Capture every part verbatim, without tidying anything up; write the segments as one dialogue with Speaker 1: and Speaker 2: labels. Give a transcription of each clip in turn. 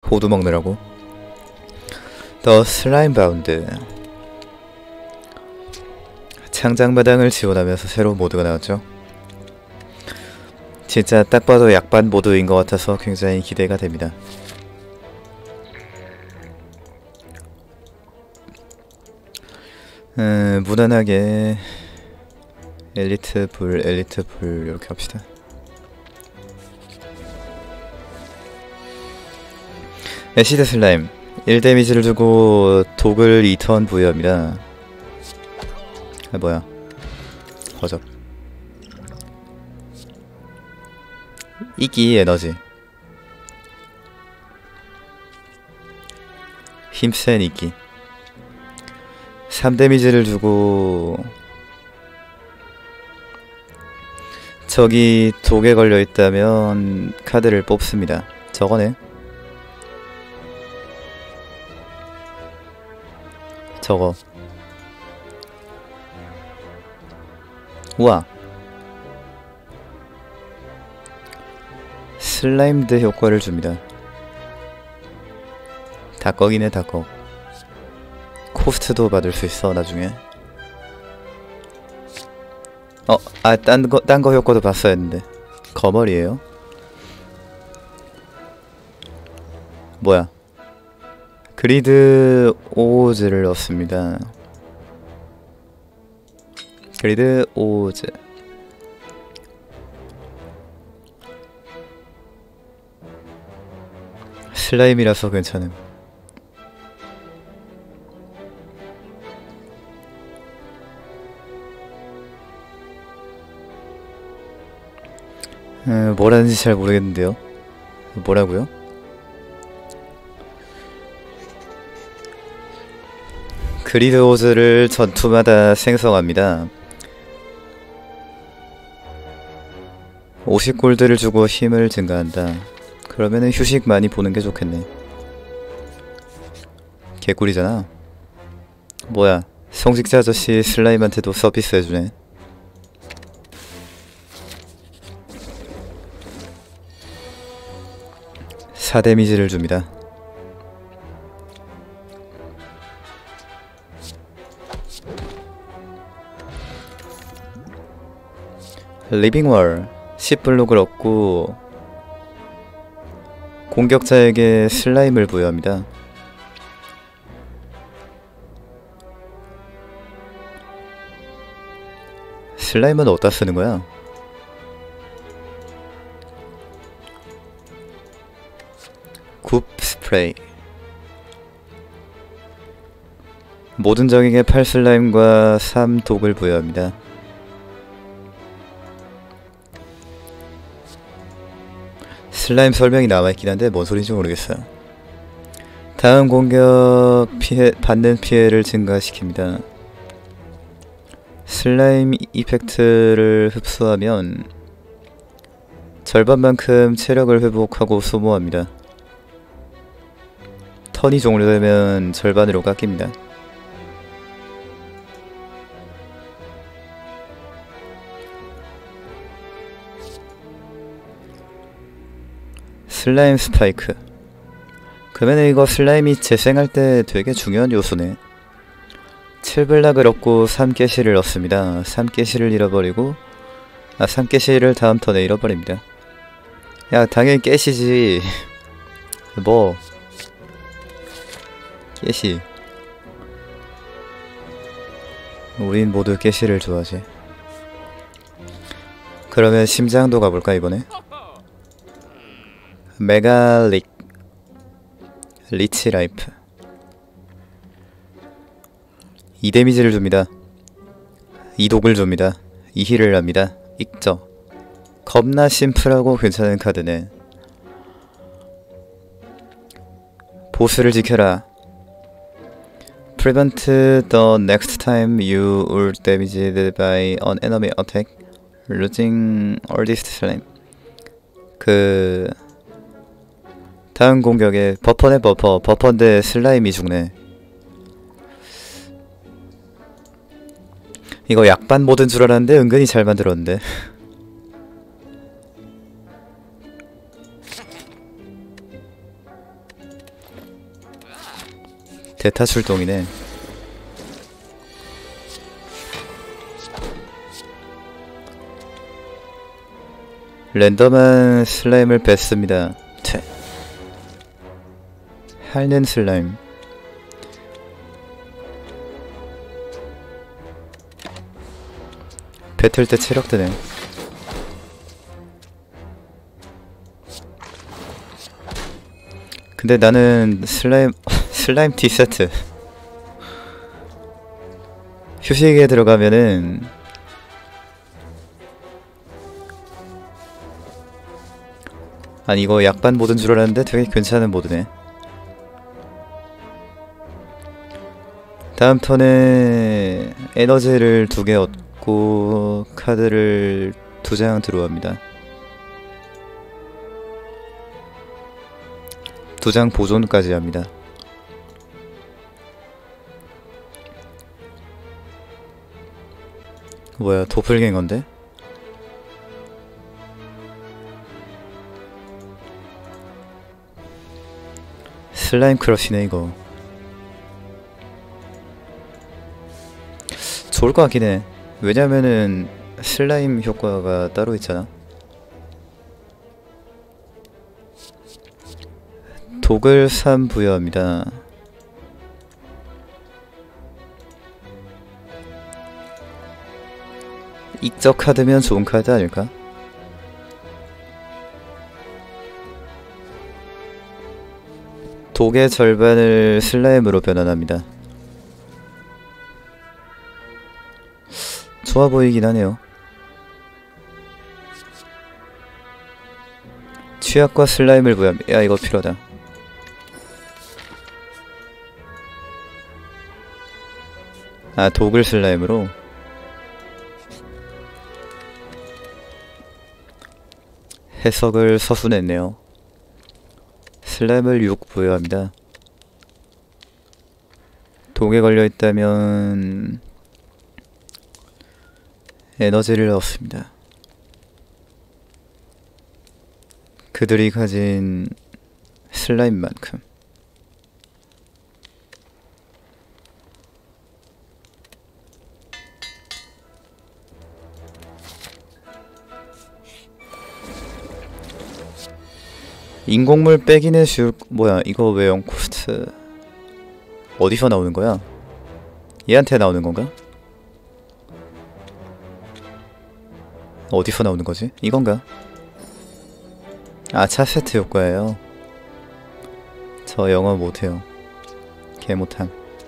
Speaker 1: 호두 먹느라고. 더 슬라임 바운드. 창작마당을 지원하면서 새로운 모드가 나왔죠. 진짜 딱 봐도 약반 모드인 것 같아서 굉장히 기대가 됩니다. 음, 무난하게 엘리트 불, 엘리트 불 이렇게 합시다. 애시드 슬라임 일 데미지를 주고 독을 이 턴 부여합니다. 아 뭐야 허접. 이기 에너지 힘센 이기 삼 데미지를 주고 적이 독에 걸려있다면 카드를 뽑습니다. 저거네. 저거. 우와. 슬라임드 효과를 줍니다. 닭꺼기네 닭꺼. 코스트도 받을 수 있어 나중에. 어, 아, 딴 거, 딴 거 효과도 봤어야 했는데. 거머리에요? 뭐야. 그리드 오즈를 넣습니다. 그리드 오즈. 슬라임이라서 괜찮음. 음, 뭐라는지 잘 모르겠는데요. 뭐라고요? 그리드 오즈를 전투마다 생성합니다. 오십 골드를 주고 힘을 증가한다. 그러면은 휴식 많이 보는 게 좋겠네. 개꿀이잖아. 뭐야, 성직자 아저씨 슬라임한테도 서비스 해주네. 사 데미지를 줍니다. 리빙월 십 블록을 얻고 공격자에게 슬라임을 부여합니다. 슬라임은 어디다 쓰는 거야? 굽 스프레이. 모든 적에게 팔 슬라임과 삼 독을 부여합니다. 슬라임 설명이 남아있긴 한데 뭔 소리인지 모르겠어요. 다음 공격 피해, 받는 피해를 증가시킵니다. 슬라임 이펙트를 흡수하면 절반만큼 체력을 회복하고 소모합니다. 턴이 종료되면 절반으로 깎입니다. 슬라임 스파이크. 그러면 이거 슬라임이 재생할 때 되게 중요한 요소네. 칠 블락을 얻고 삼 개시를 얻습니다. 삼 개시를 잃어버리고 아 삼 개시를 다음 턴에 잃어버립니다. 야 당연히 깨시지. 뭐 깨시. 우린 모두 깨시를 좋아하지. 그러면 심장도 가볼까 이번에? 메갈릭 리치 라이프 이 데미지를 줍니다. 이 독을 줍니다. 이 힐을 합니다. 익죠? 겁나 심플하고 괜찮은 카드네. 보스를 지켜라. Prevent the next time you are damaged by an enemy attack, losing all this slime. 그 다음 공격에 버퍼네 버퍼. 버퍼인데 슬라임이 죽네. 이거 약반 모드인 줄 알았는데 은근히 잘 만들었는데. 대타 출동이네. 랜덤한 슬라임을 뺐습니다. 퇴. 핥는 슬라임. 뱉을 때 체력 드네. 근데 나는 슬라임 슬라임 티 세트 휴식에 들어가면은 아니 이거 약반 모드인 줄 알았는데 되게 괜찮은 모드네. 다음 턴에 에너지를 두 개 얻고 카드를 두 장 들어옵니다. 두 장 보존까지 합니다. 뭐야, 도플갱어인데? 슬라임 크러쉬네 이거. 좋을 것 같긴 해. 왜냐면은 슬라임 효과가 따로 있잖아. 독을 삼 부여합니다. 익적 카드면 좋은 카드 아닐까? 독의 절반을 슬라임으로 변환합니다. 좋아 보이긴 하네요. 취약과 슬라임을 부여합니다. 야, 이거 필요하다. 아, 독을 슬라임으로? 해석을 서술했네요. 슬라임을 육 부여합니다. 독에 걸려있다면 에너지를 얻습니다. 그들이 가진 슬라임만큼. 인공물 빼기는 쉬울... 뭐야 이거 왜 영 코스트 어디서 나오는 거야? 얘한테 나오는 건가? 어디서 나오는 거지? 이건가? 아, 차세트 효과예요. 저 영어 못해요. 개 못함.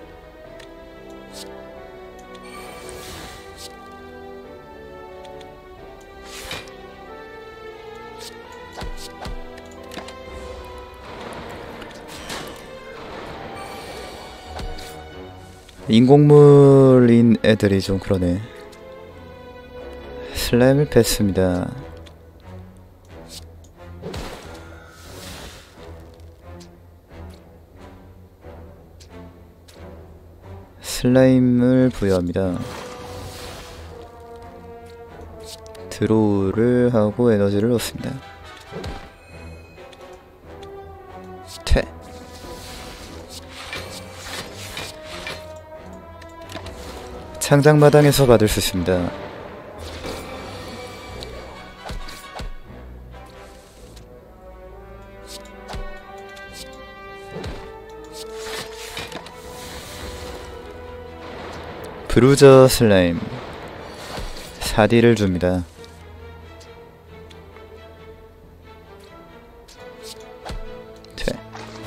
Speaker 1: 인공물인 애들이 좀 그러네. 슬라임을 뺐습니다. 슬라임을 부여합니다. 드로우를 하고 에너지를 얻습니다. 퇴. 창작마당에서 받을 수 있습니다. 브루저 슬라임 사 딜을 줍니다. 퇴.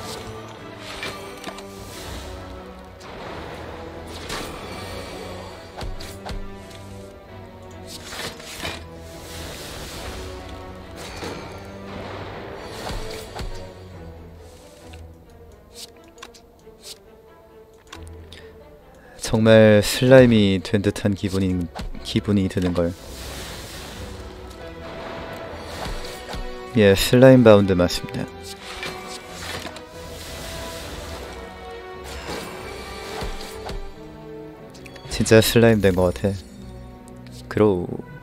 Speaker 1: 정말 슬라임이 된 듯한 기분이, 기분이 드는걸. 예, 슬라임 바운드 맞습니다. 진짜 슬라임 된 것 같아. 그로우.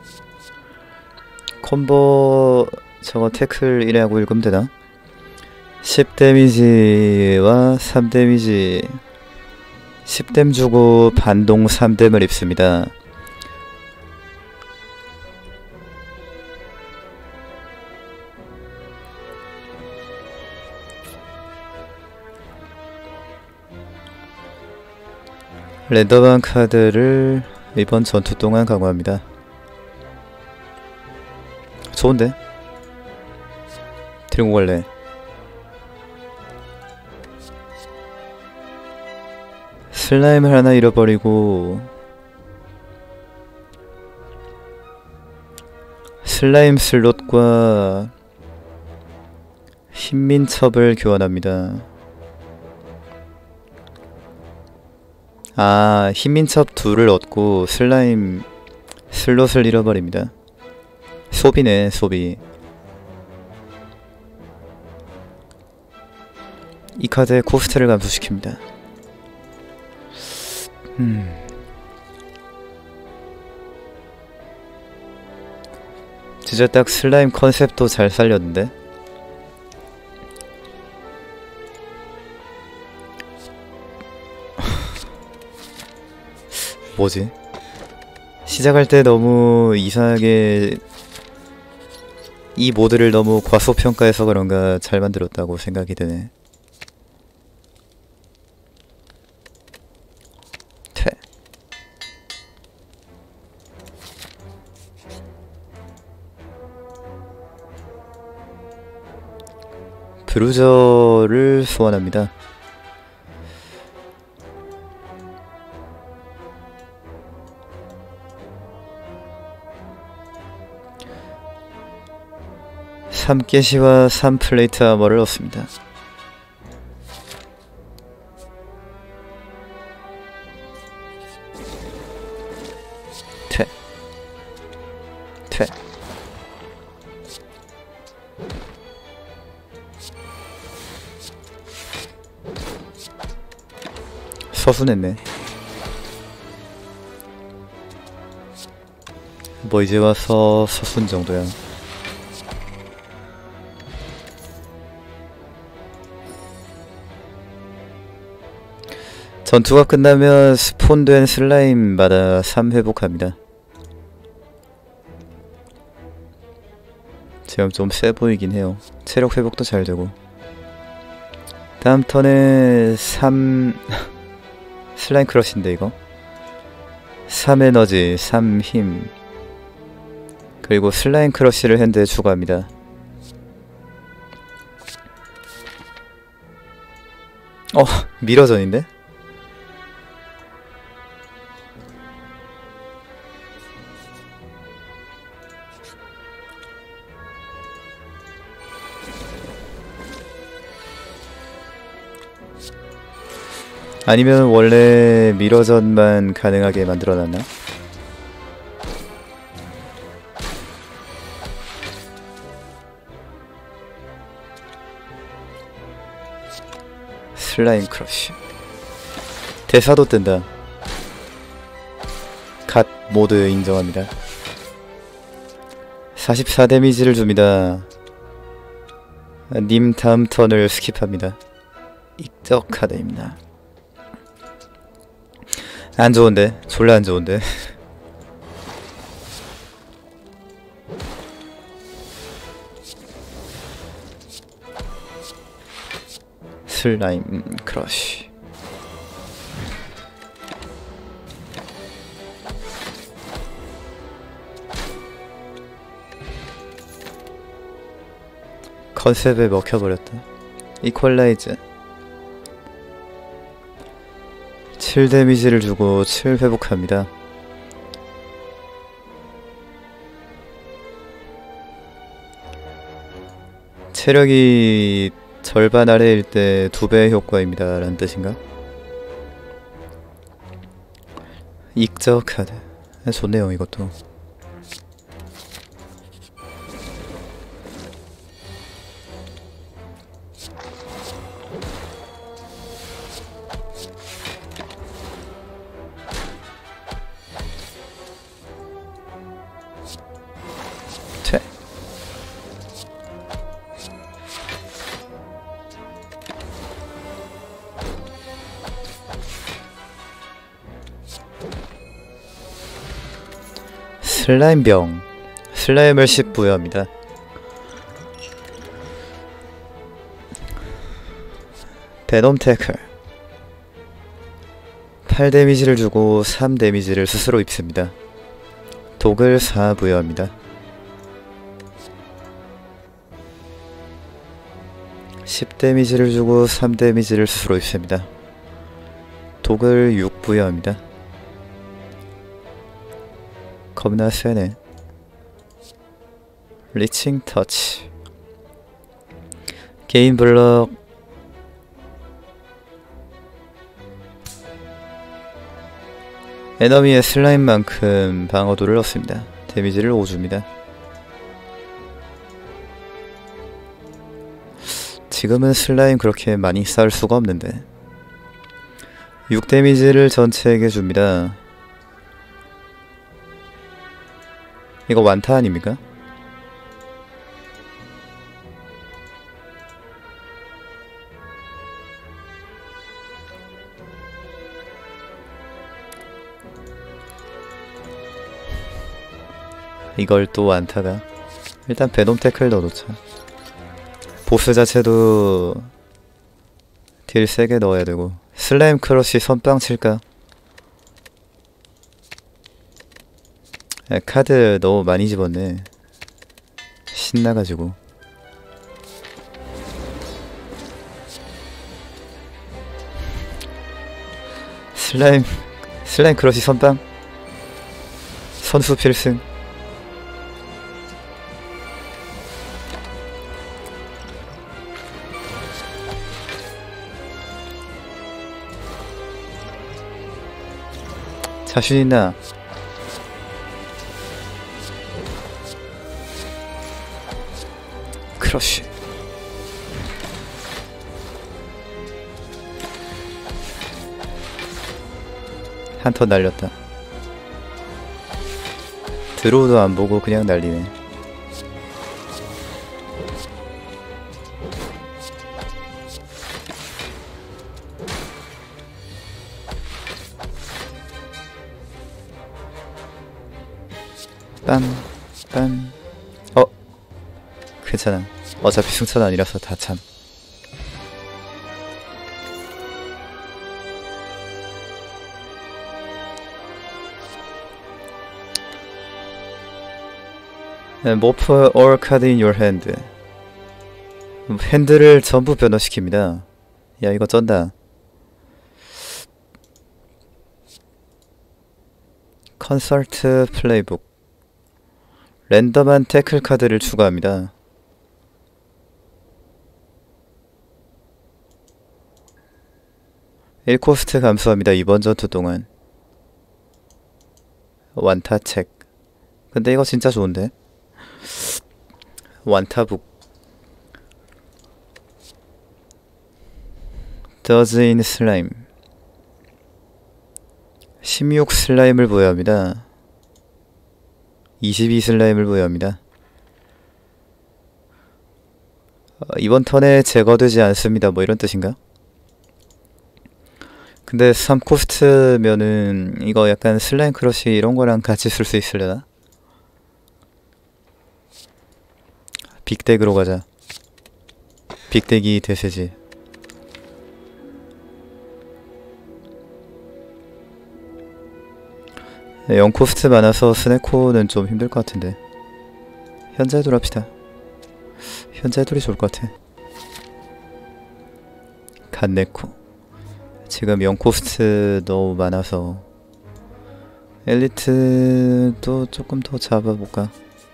Speaker 1: 콤보 저거 태클 일하고 읽으면 되나? 십 데미지와 삼 데미지 십 댐 주고 반동 삼 댐을 입습니다. 랜덤한 카드를 이번 전투 동안 강화합니다. 좋은데? 들고 갈래. 슬라임을 하나 잃어버리고 슬라임 슬롯과 흰민첩을 교환합니다. 아, 흰민첩 둘을 얻고 슬라임 슬롯을 잃어버립니다. 소비네, 소비. 이 카드의 코스트를 감소시킵니다. 음. 진짜 딱 슬라임 컨셉도 잘 살렸는데? 뭐지? 시작할 때 너무 이상하게 이 모드를 너무 과소평가해서 그런가 잘 만들었다고 생각이 드네. 퇴. 브루저를 소환합니다. 삼 개시와 삼 플레이트 아머를 얻습니다. 퇴. 퇴. 서순했네. 뭐 이제 와서 서순 정도야. 전투가 끝나면 스폰된 슬라임마다 삼 회복합니다. 지금 좀 세 보이긴 해요. 체력 회복도 잘 되고. 다음 턴에 삼... 슬라임 크러쉬인데 이거? 삼 에너지, 삼 힘. 그리고 슬라임 크러쉬를 핸드에 추가합니다. 어, 미러전인데? 아니면 원래 미러전만 가능하게 만들어놨나? 슬라임 크러쉬. 대사도 뜬다. 갓 모드 인정합니다. 사십사 데미지를 줍니다. 님 다음 턴을 스킵합니다. 익적 카드입니다. 안 좋은데? 졸라 안 좋은데? 슬라임 크러쉬. 컨셉에 먹혀버렸다. 이퀄라이즈. 칠 데미지를 주고 칠 회복합니다. 체력이 절반 아래일 때 두 배의 효과입니다 라는 뜻인가? 익적 카드. 좋네요 이것도. 퇴. 슬라임병. 슬라임을 십 부여합니다. 베놈 태클. 팔 데미지를 주고 삼 데미지를 스스로 입습니다. 독을 사 부여합니다. 십 데미지를 주고 삼 데미지를 스스로 입습니다. 독을 육 부여합니다. 겁나 세네. 리칭 터치. 개인 블럭. 에너미의 슬라임만큼 방어도를 얻습니다. 데미지를 오 줍니다. 지금은 슬라임 그렇게 많이 쌓을 수가 없는데 육 데미지를 전체에게 줍니다. 이거 완타 아닙니까? 이걸 또 완타가. 일단 베놈 태클 넣어놓자. 보스 자체도 딜 세게 넣어야 되고. 슬라임 크러쉬 선빵 칠까? 야, 카드 너무 많이 집었네. 신나가지고. 슬라임 슬라임 크러쉬 선빵. 선수 필승. 자신있나? 크러쉬. 한 턴 날렸다. 드로우도 안보고 그냥 날리네. 빰, 빰. 어? 괜찮아. 어차피 승천 아니라서 다 참. Morph all card in your hand. 핸드를 전부 변화시킵니다. 야, 이거 쩐다. 컨설트 플레이북. 랜덤한 태클 카드를 추가합니다. 일 코스트 감소합니다. 이번 전투 동안. 완타책. 근데 이거 진짜 좋은데? 완타북. 더즈인 슬라임. 십육 슬라임을 보유합니다. 이십이 슬라임을 보유합니다. 어, 이번 턴에 제거되지 않습니다. 뭐 이런 뜻인가? 근데 삼 코스트면은 이거 약간 슬라임 크러쉬 이런 거랑 같이 쓸 수 있으려나? 빅덱으로 가자. 빅덱이 대세지. 영 코스트 많아서 스네코는 좀 힘들 것 같은데. 현자해돌 합시다. 현자해돌이 좋을 것 같아. 갓네코. 지금 영 코스트 너무 많아서 엘리트도 조금 더 잡아볼까?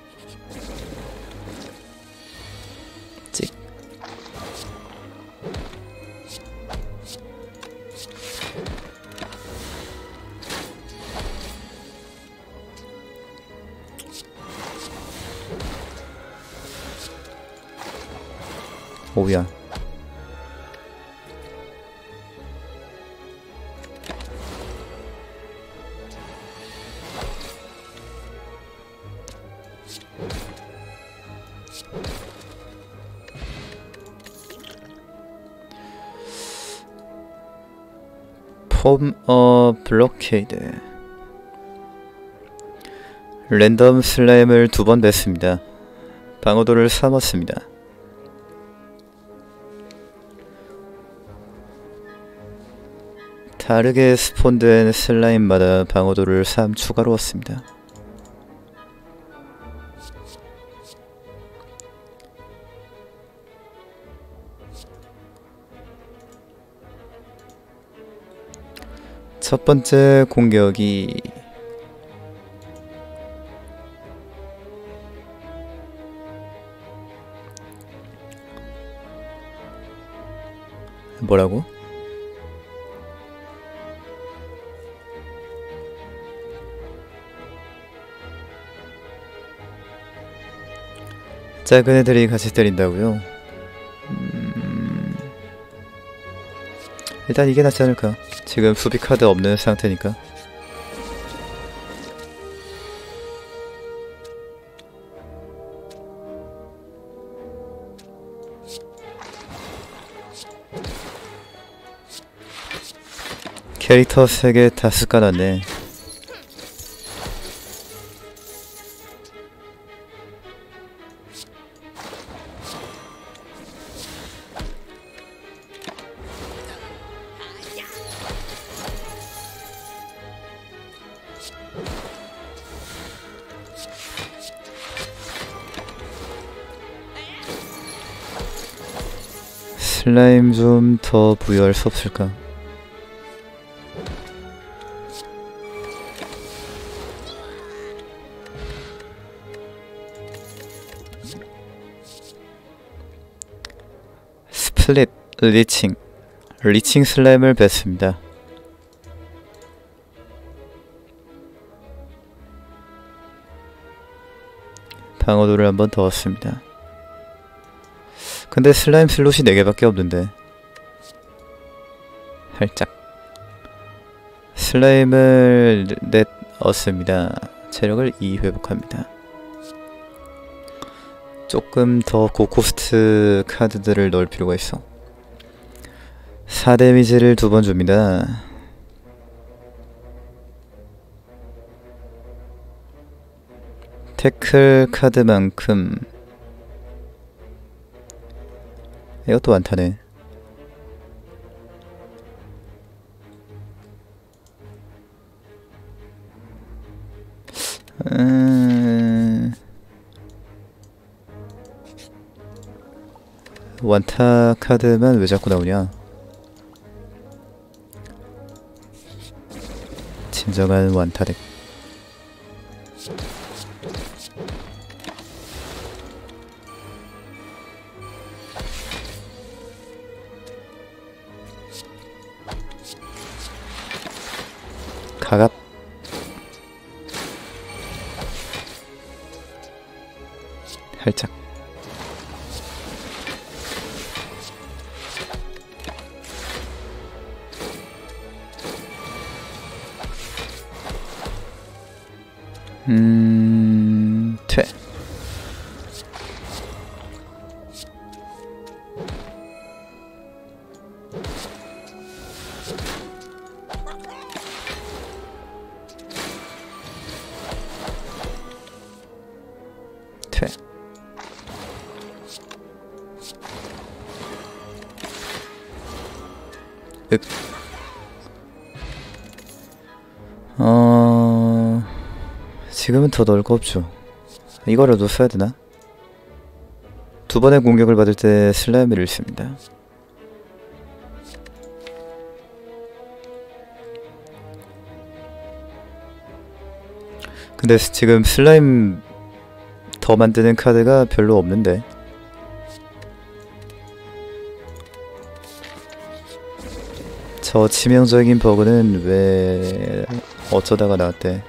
Speaker 1: 찍. 오야. 폼 어 블로케이드. 랜덤 슬라임을 두 번 뺐습니다. 방어도를 삼 얻습니다. 다르게 스폰된 슬라임마다 방어도를 삼 추가로 얻습니다. 첫 번째 공격이 뭐라고? 작은 애들이 같이 때린다고요? 음... 일단 이게 낫지 않을까? 지금 수비 카드 없는 상태니까. 캐릭터 세 개 다 습관났네. 슬라임 좀 더 부여할 수 없을까? 스플릿, 리칭, 리칭 슬라임을 뺐습니다. 방어도를 한 번 더 얻습니다. 근데 슬라임 슬롯이 네 개밖에 없는데. 살짝 슬라임을 넷 얻습니다. 체력을 이 회복합니다. 조금 더 고코스트 카드들을 넣을 필요가 있어. 사 데미지를 두 번 줍니다. 태클 카드만큼 이것도 완타네. 음... 완타 카드만 왜 자꾸 나오냐? 진정한 완타 덱. 가갑. 살짝. 음... 퇴. 퇴. 윽. 어... 지금은 더 넣을 거 없죠. 이거라도 써야 되나? 두 번의 공격을 받을 때 슬라임을 잃습니다. 근데 지금 슬라임 더 만드는 카드가 별로 없는데. 저 치명적인 버그는 왜 어쩌다가 나왔대.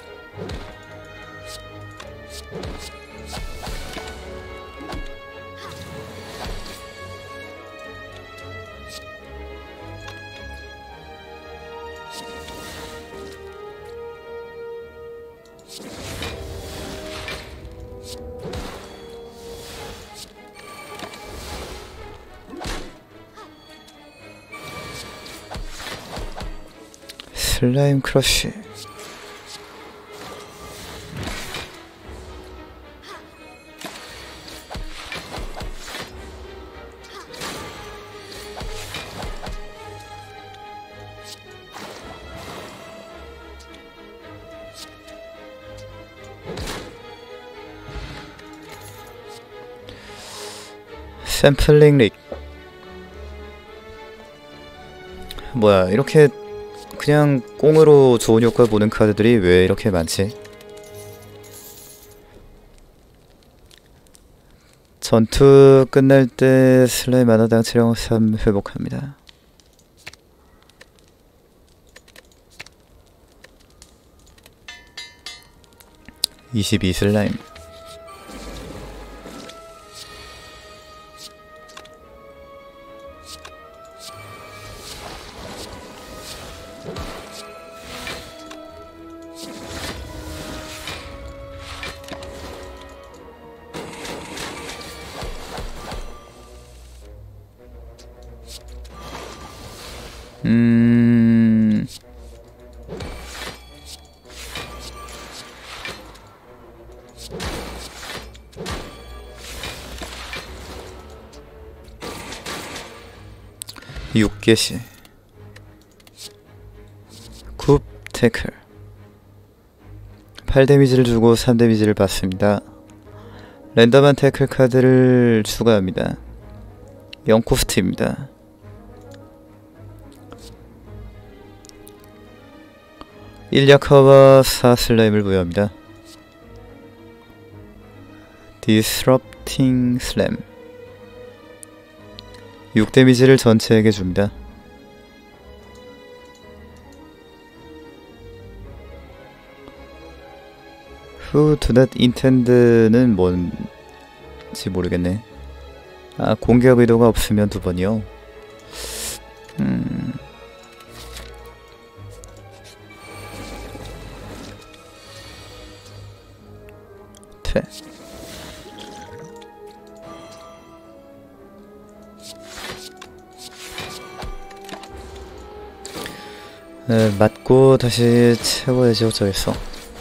Speaker 1: 슬라임 크러쉬. 샘플링 릭. 뭐야, 이렇게 그냥 꽁으로 좋은 효과 보는 카드들이 왜 이렇게 많지? 전투 끝날 때 슬라임 만화당 체력 삼 회복합니다. 이십이 슬라임. 음... 육 개씩 굽 태클. 팔 데미지를 주고 삼 데미지를 받습니다. 랜덤한 태클 카드를 추가합니다. 영 코스트입니다. 일 약화와 사 슬라임을 부여합니다. 디스럽팅 슬램. 육 데미지를 전체에게 줍니다. Who do not intend는 뭔지 모르겠네. 아, 공격 의도가 없으면 두 번이요. 음... 퇴. 네, 맞고 다시 채워야지 어쩌겠어.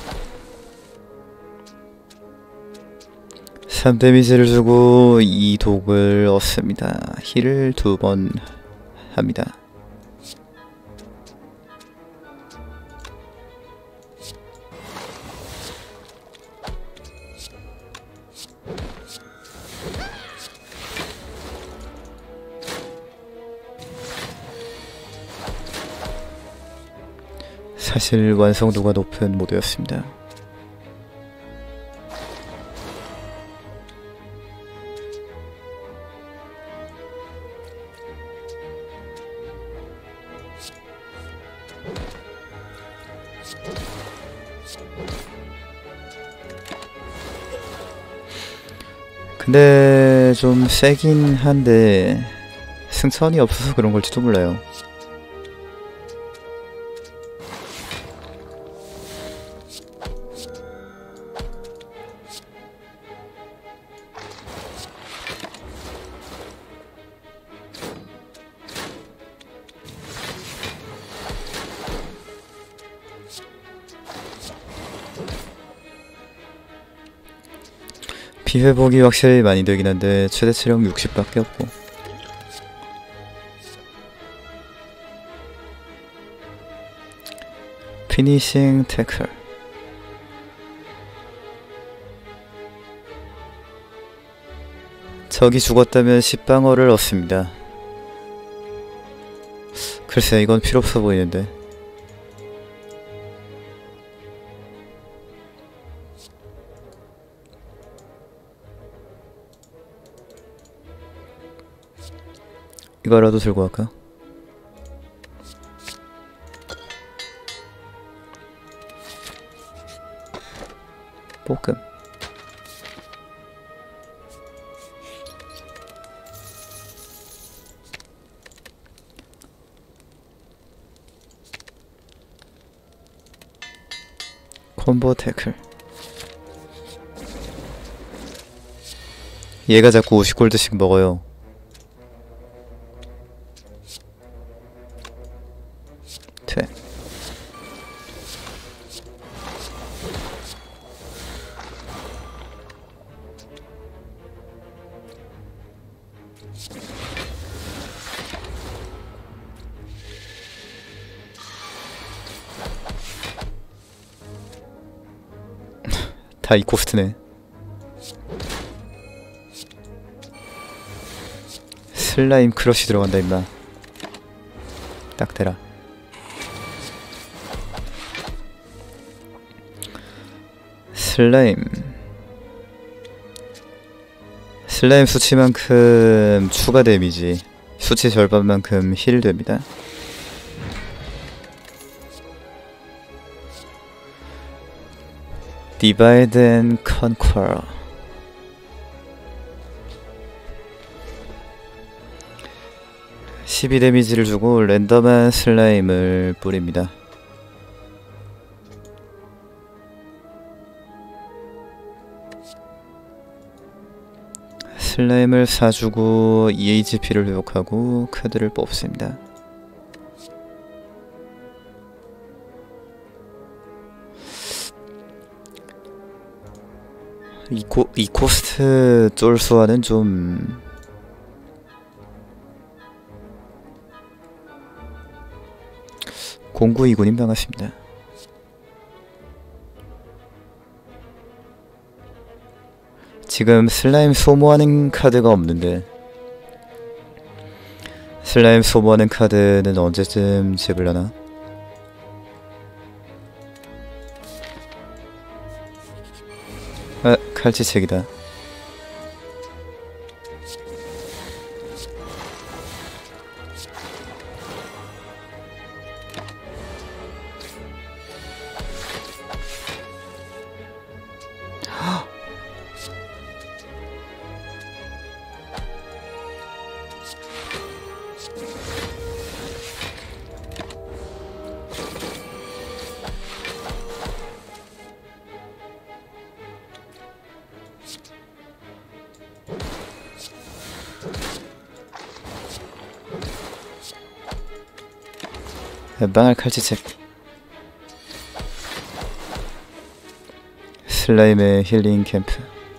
Speaker 1: 삼 데미지를 주고 이 독을 얻습니다. 힐을 두 번 합니다. 사실 완성도가 높은 모드였습니다. 근데 좀 세긴 한데 승천이 없어서 그런 걸지도 몰라요. 피회복이 확실히 많이 되긴 한데 최대 체력 육십 밖에 없고. 피니싱 태클. 적이 죽었다면 십 방어를 얻습니다. 글쎄, 이건 필요 없어 보이는데. 이거라도 들고 갈까? 볶음. 콤보 태클. 얘가 자꾸 오십 골드씩 먹어요. 퇴. 다 이 코스트네. 슬라임 크러쉬 들어간다 임마. 딱 대라. 슬라임 슬라임 수치만큼 추가 데미지, 수치 절반만큼 힐 됩니다. Divide and Conquer. 십이 데미지를 주고 랜덤한 슬라임을 뿌립니다. 슬라임을 사주고 이 에이치피를 회복하고 카드를 뽑습니다. 이, 코, 이 코스트 쫄수와는 좀 공구이군님 반갑습니다. 지금 슬라임 소모하는 카드가 없는데 슬라임 소모하는 카드는 언제쯤 집으려나? 아, 칼치책이다. 망할 칼치책. 슬라임의 힐링 캠프.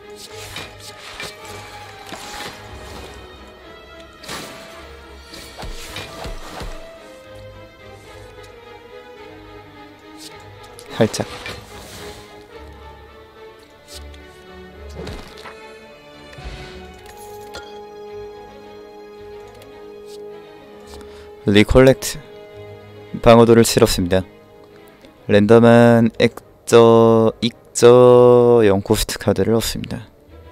Speaker 1: 살짝. 리콜렉트. 방어도를 치렀습니다. 랜덤한 액저, 익저 영 코스트 카드를 얻습니다.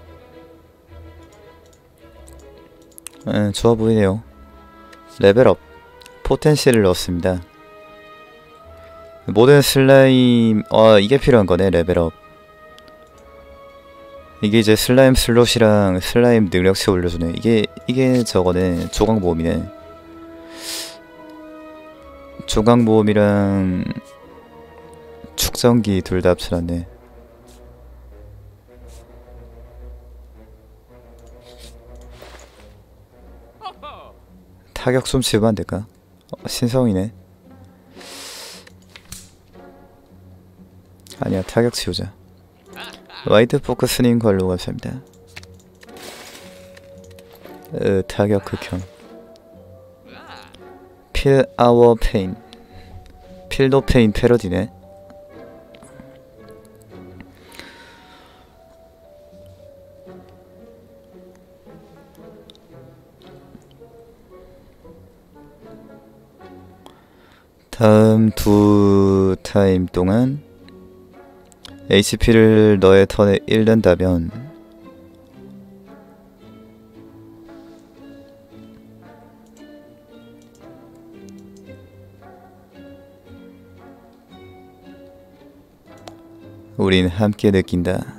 Speaker 1: 음, 좋아 보이네요. 레벨업. 포텐시를 넣었습니다. 모든 슬라임, 아, 이게 필요한 거네, 레벨업. 이게 이제 슬라임 슬롯이랑 슬라임 능력치 올려주네. 이게, 이게 저거네, 조각모험이네. 조각모험이랑 축전기 둘 다 합쳐놨네. 타격 좀 지우면 안될까? 어, 신성이네. 아니야, 타격 지우자. 와이드 포커스님 걸로 감사합니다. 으, 타격 극혐. 필 아워 페인. 필도 페인 패러디네. 다음 두 타임 동안 에이치피를 너의 턴에 잃는다면 우린 함께 느낀다.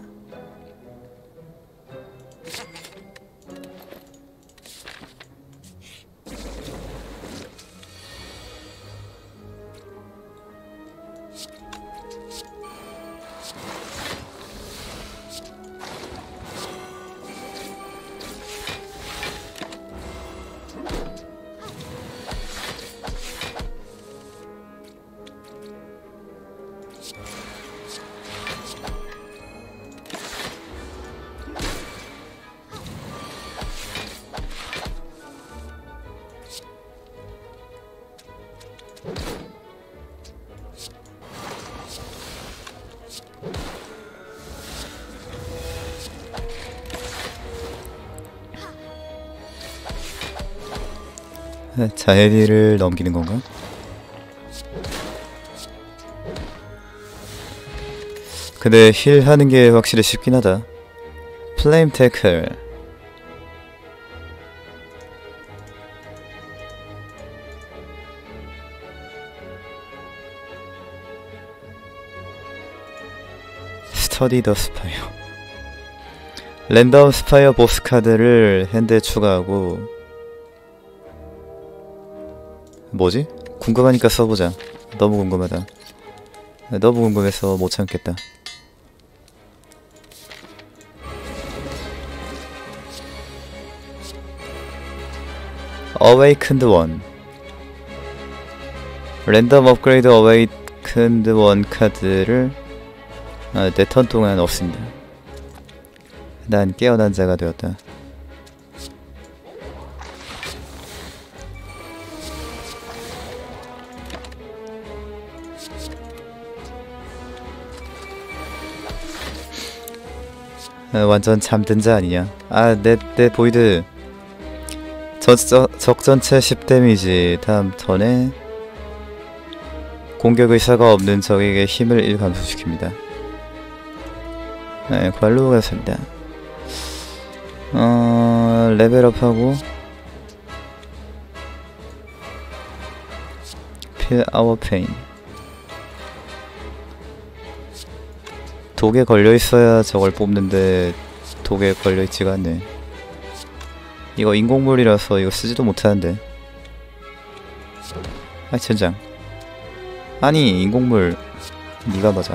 Speaker 1: 자헤디를 넘기는 건가? 근데 힐 하는 게 확실히 쉽긴 하다. 플레임 태클. 스터디 더 스파이어. 랜덤 스파이어 보스 카드를 핸드에 추가하고. 뭐지? 궁금하니까 써보자. 너무 궁금하다. 너무 궁금해서 못 참겠다. Awakened One. 랜덤 업그레이드 Awakened One 카드를 아, 내 턴 동안 없습니다. 난 깨어난 자가 되었다. 아, 완전 잠든 자 아니냐. 아, 내, 내 보이드 저, 저, 적전체 십 데미지 다음 턴에 공격 의사가 없는 적에게 힘을 일 감소시킵니다. 네, 관로가 삽니다. 어... 레벨업하고 Feel our pain. 독에 걸려있어야 저걸 뽑는데 독에 걸려있지가 않네. 이거 인공물이라서 이거 쓰지도 못하는데. 아 젠장. 아니 인공물 니가 맞아.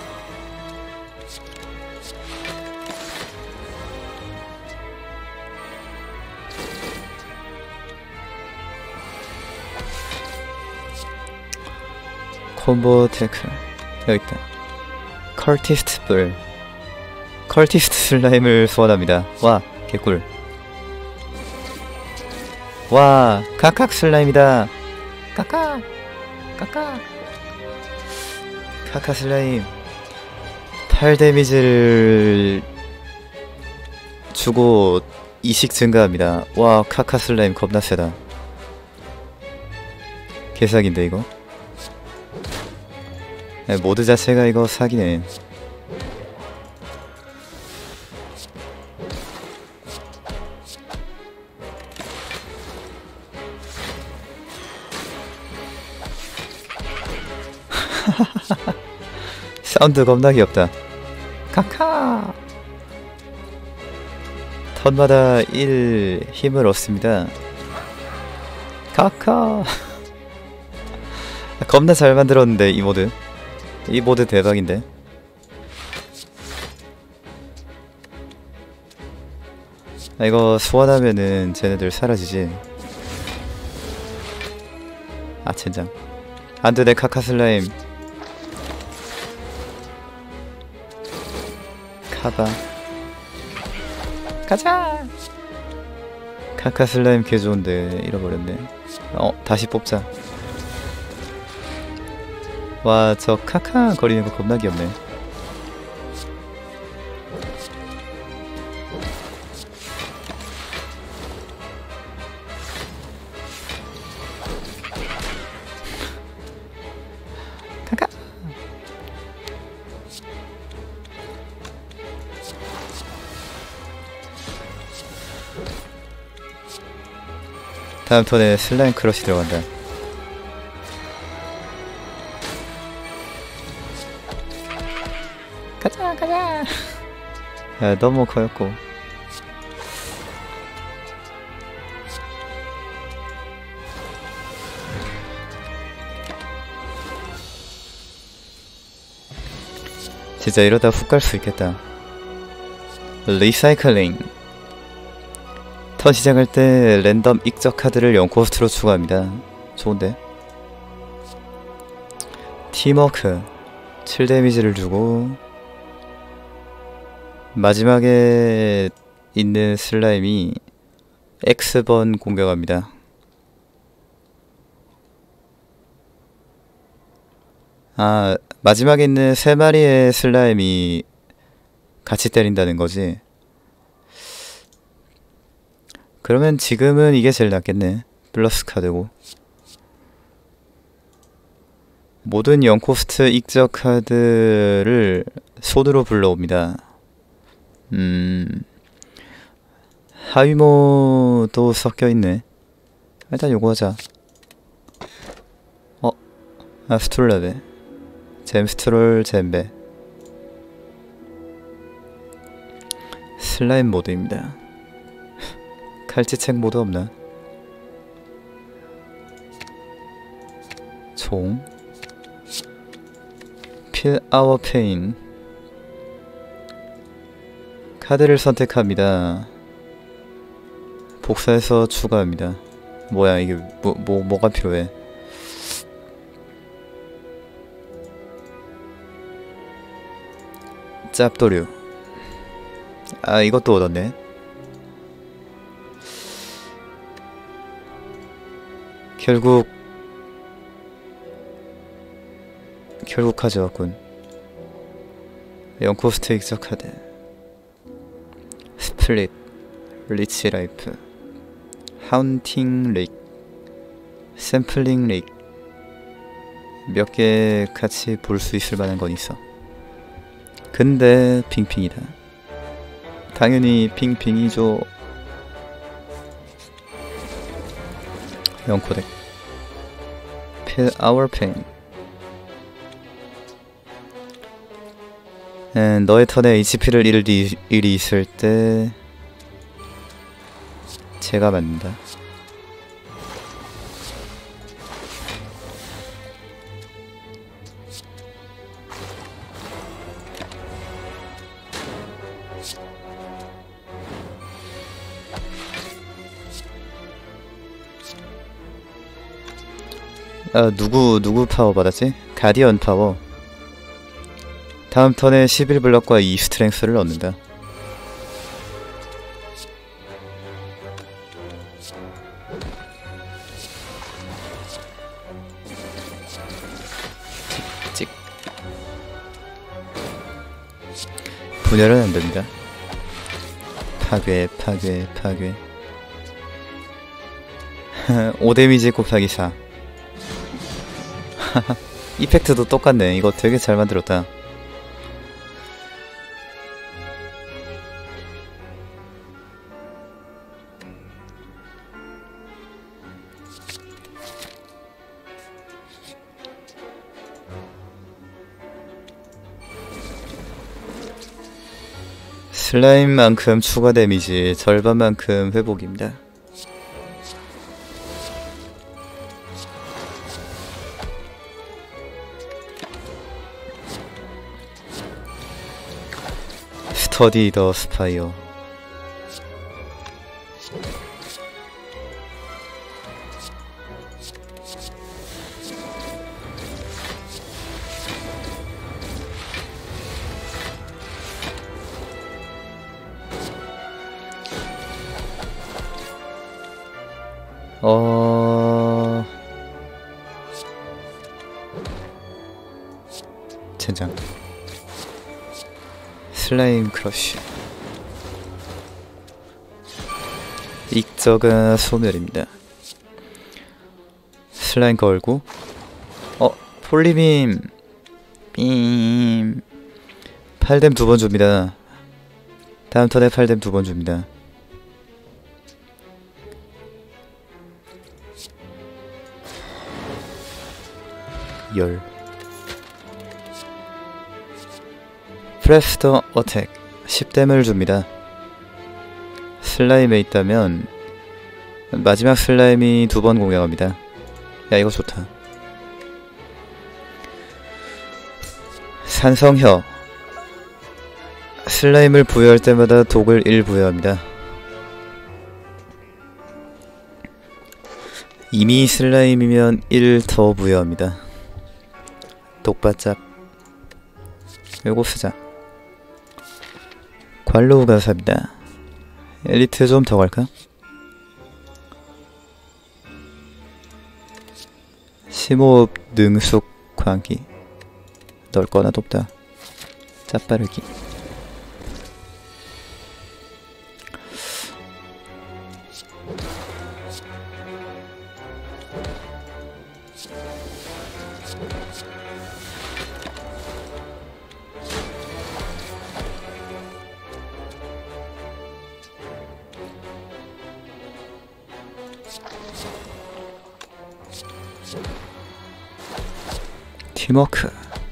Speaker 1: 콤보 태클 여기있다. 컬티스트 불. 컬티스트 슬라임을 소환합니다. 와 개꿀. 와 카칵 슬라임이다. 까까 까까 카카 슬라임. 팔 데미지를 주고 이식 증가합니다. 와 카카 슬라임 겁나 세다. 개사기인데 이거. 네, 모드 자체가 이거 사기네. 사운드 겁나 귀엽다. 카카. 턴마다 일 힘을 얻습니다. 카카. 겁나 잘 만들었는데 이 모드. 이 모드 대박인데. 아, 이거 소환하면은 쟤네들 사라지지. 아 젠장. 안돼 내 카카 슬라임. 카바 가자. 카카 슬라임 개 좋은데 잃어버렸네. 어 다시 뽑자. 와 저 카카 거리는 거 겁나 귀엽네. 카카. 다음 턴에 슬라임 크러쉬 들어간다. 가자 가자. 야 너무 커였고. 진짜 이러다 훅 갈 수 있겠다. 리사이클링. 턴 시작할 때 랜덤 익적 카드를 영 코스트로 추가합니다. 좋은데. 팀워크 칠 데미지를 주고 마지막에 있는 슬라임이 X번 공격합니다. 아 마지막에 있는 세 마리의 슬라임이 같이 때린다는 거지. 그러면 지금은 이게 제일 낫겠네. 플러스 카드고, 모든 영 코스트 익적 카드를 손으로 불러옵니다. 음... 하위모도 섞여있네. 일단 요거 하자. 어? 아, 스툴레베. 잼스트롤 잼베. 슬라임 모드입니다. 칼치책 모드 없나? 총 Feel our pain. 카드를 선택합니다. 복사해서 추가합니다. 뭐야 이게 뭐, 뭐, 뭐가 필요해? 짭도류. 아 이것도 얻었네. 결국 결국 가져왔군. 영 코스트 익적 카드. 스플릿, 리치 라이프, 하운팅 릭, 샘플링 릭. 몇 개 같이 볼 수 있을 만한 건 있어. 근데 핑핑이다. 당연히 핑핑이죠. 영코덱. Feel our pain. 음, 너의 턴에 에이치피를 잃을 일이 있을 때 제가 맞는다. 아, 누구 누구 파워 받았지? 가디언 파워. 다음 턴에 십일 블럭과 이 스트렝스를 얻는다. 찍찍. 분열은 안됩니다. 파괴 파괴 파괴. 오 데미지 곱하기 사. 이펙트도 똑같네. 이거 되게 잘 만들었다. 슬라임만큼 추가 데미지, 절반만큼 회복입니다. 스터디 더 스파이어. 어... 젠장. 슬라임 크러쉬. 익저가 소멸입니다. 슬라임 걸고. 어, 폴리빔. 빔. 팔뎀 두 번 줍니다. 다음 턴에 팔뎀 두 번 줍니다. 열. 프레스터 어택. 십 뎀을 줍니다. 슬라임에 있다면 마지막 슬라임이 두 번 공격합니다. 야 이거 좋다. 산성혀. 슬라임을 부여할 때마다 독을 일 부여합니다. 이미 슬라임이면 일 더 부여합니다. 독바짭. 요거 쓰자. 관로 가사입니다. 엘리트 좀 더 갈까? 심호흡 능숙 광기. 넓거나 좁다. 짭바르기. 팀워크.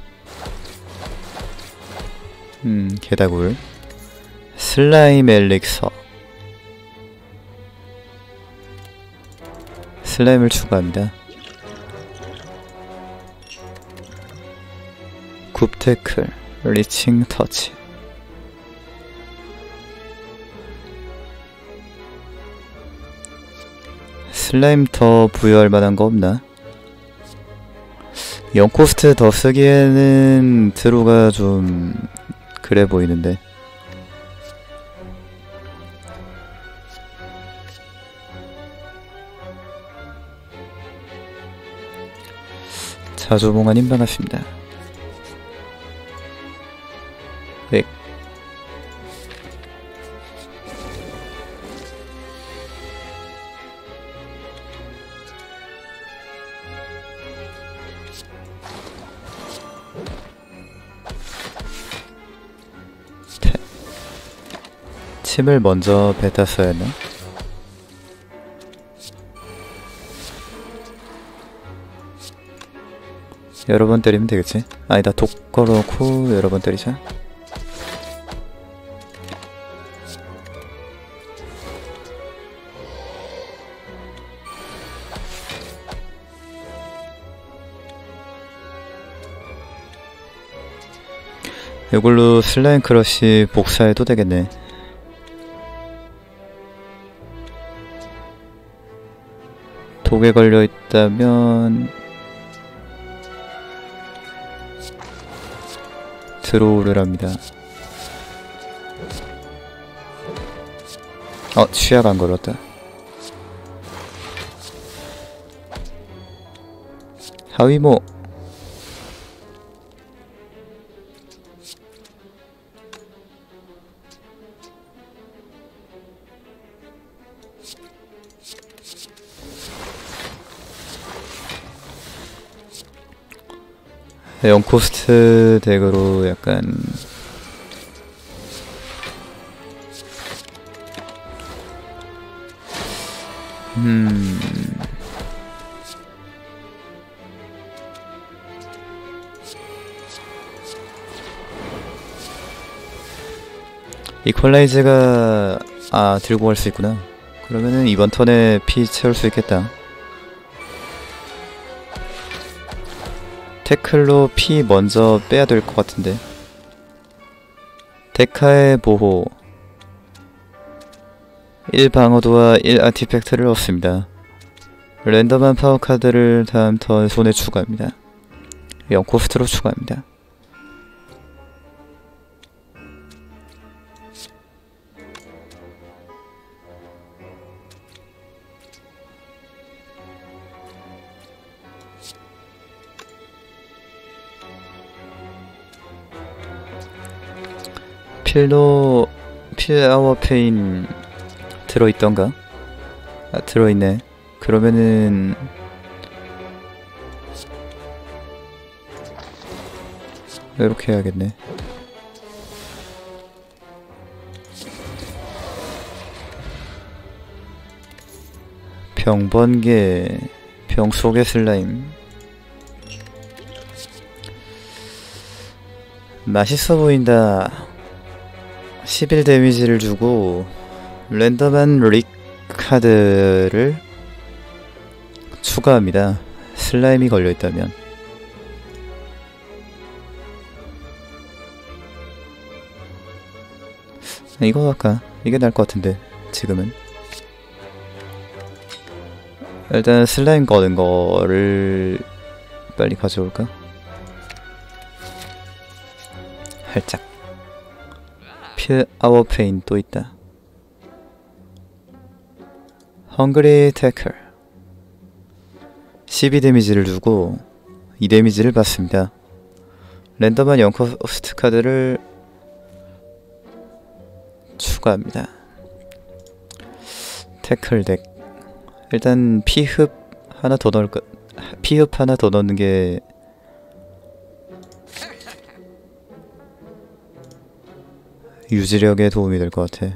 Speaker 1: 음, 게다굴. 슬라임 엘릭서. 슬라임을 추가합니다. 굽테클, 리칭 터치. 슬라임 더 부여할 만한 거 없나? 영 코스트 더 쓰기에는 드로가 좀 그래 보이는데. 자조봉아님 반갑습니다. 네. 침을 먼저 뱉었어야 했나? 여러 번 때리면 되겠지? 아니다, 독 걸어놓고 여러 번 때리자. 이걸로 슬라임 크러쉬 복사해도 되겠네. 독에 걸려있다면 드로우를 합니다. 어, 취약 안 걸었다. 하위모. 영 코스트 덱으로 약간 음 이퀄라이즈가 아 들고 갈 수 있구나. 그러면은 이번 턴에 피 채울 수 있겠다. 태클로 피 먼저 빼야 될 것 같은데. 데카의 보호. 일 방어도와 일 아티팩트를 얻습니다. 랜덤한 파워 카드를 다음 턴 손에 추가합니다. 영 코스트로 추가합니다. 필로 필아워 페인 들어있던가? 아, 들어있네. 그러면은 이렇게 해야겠네. 병번개, 병 속의 슬라임. 맛있어 보인다. 십일 데미지를 주고 랜덤한 릭 카드를 추가합니다. 슬라임이 걸려있다면. 이거 할까? 이게 나을 것 같은데 지금은. 일단 슬라임 거는 거를 빨리 가져올까? 살짝. 필아워 페인 또 있다. 헝그리 태클. 십이 데미지를 주고 이 데미지를 받습니다. 랜덤한 영 코스트 카드를 추가합니다. 태클 덱. 일단 피흡 하나 더 넣을 것, 피흡 하나 더 넣는 게 유지력에 도움이 될 것 같아.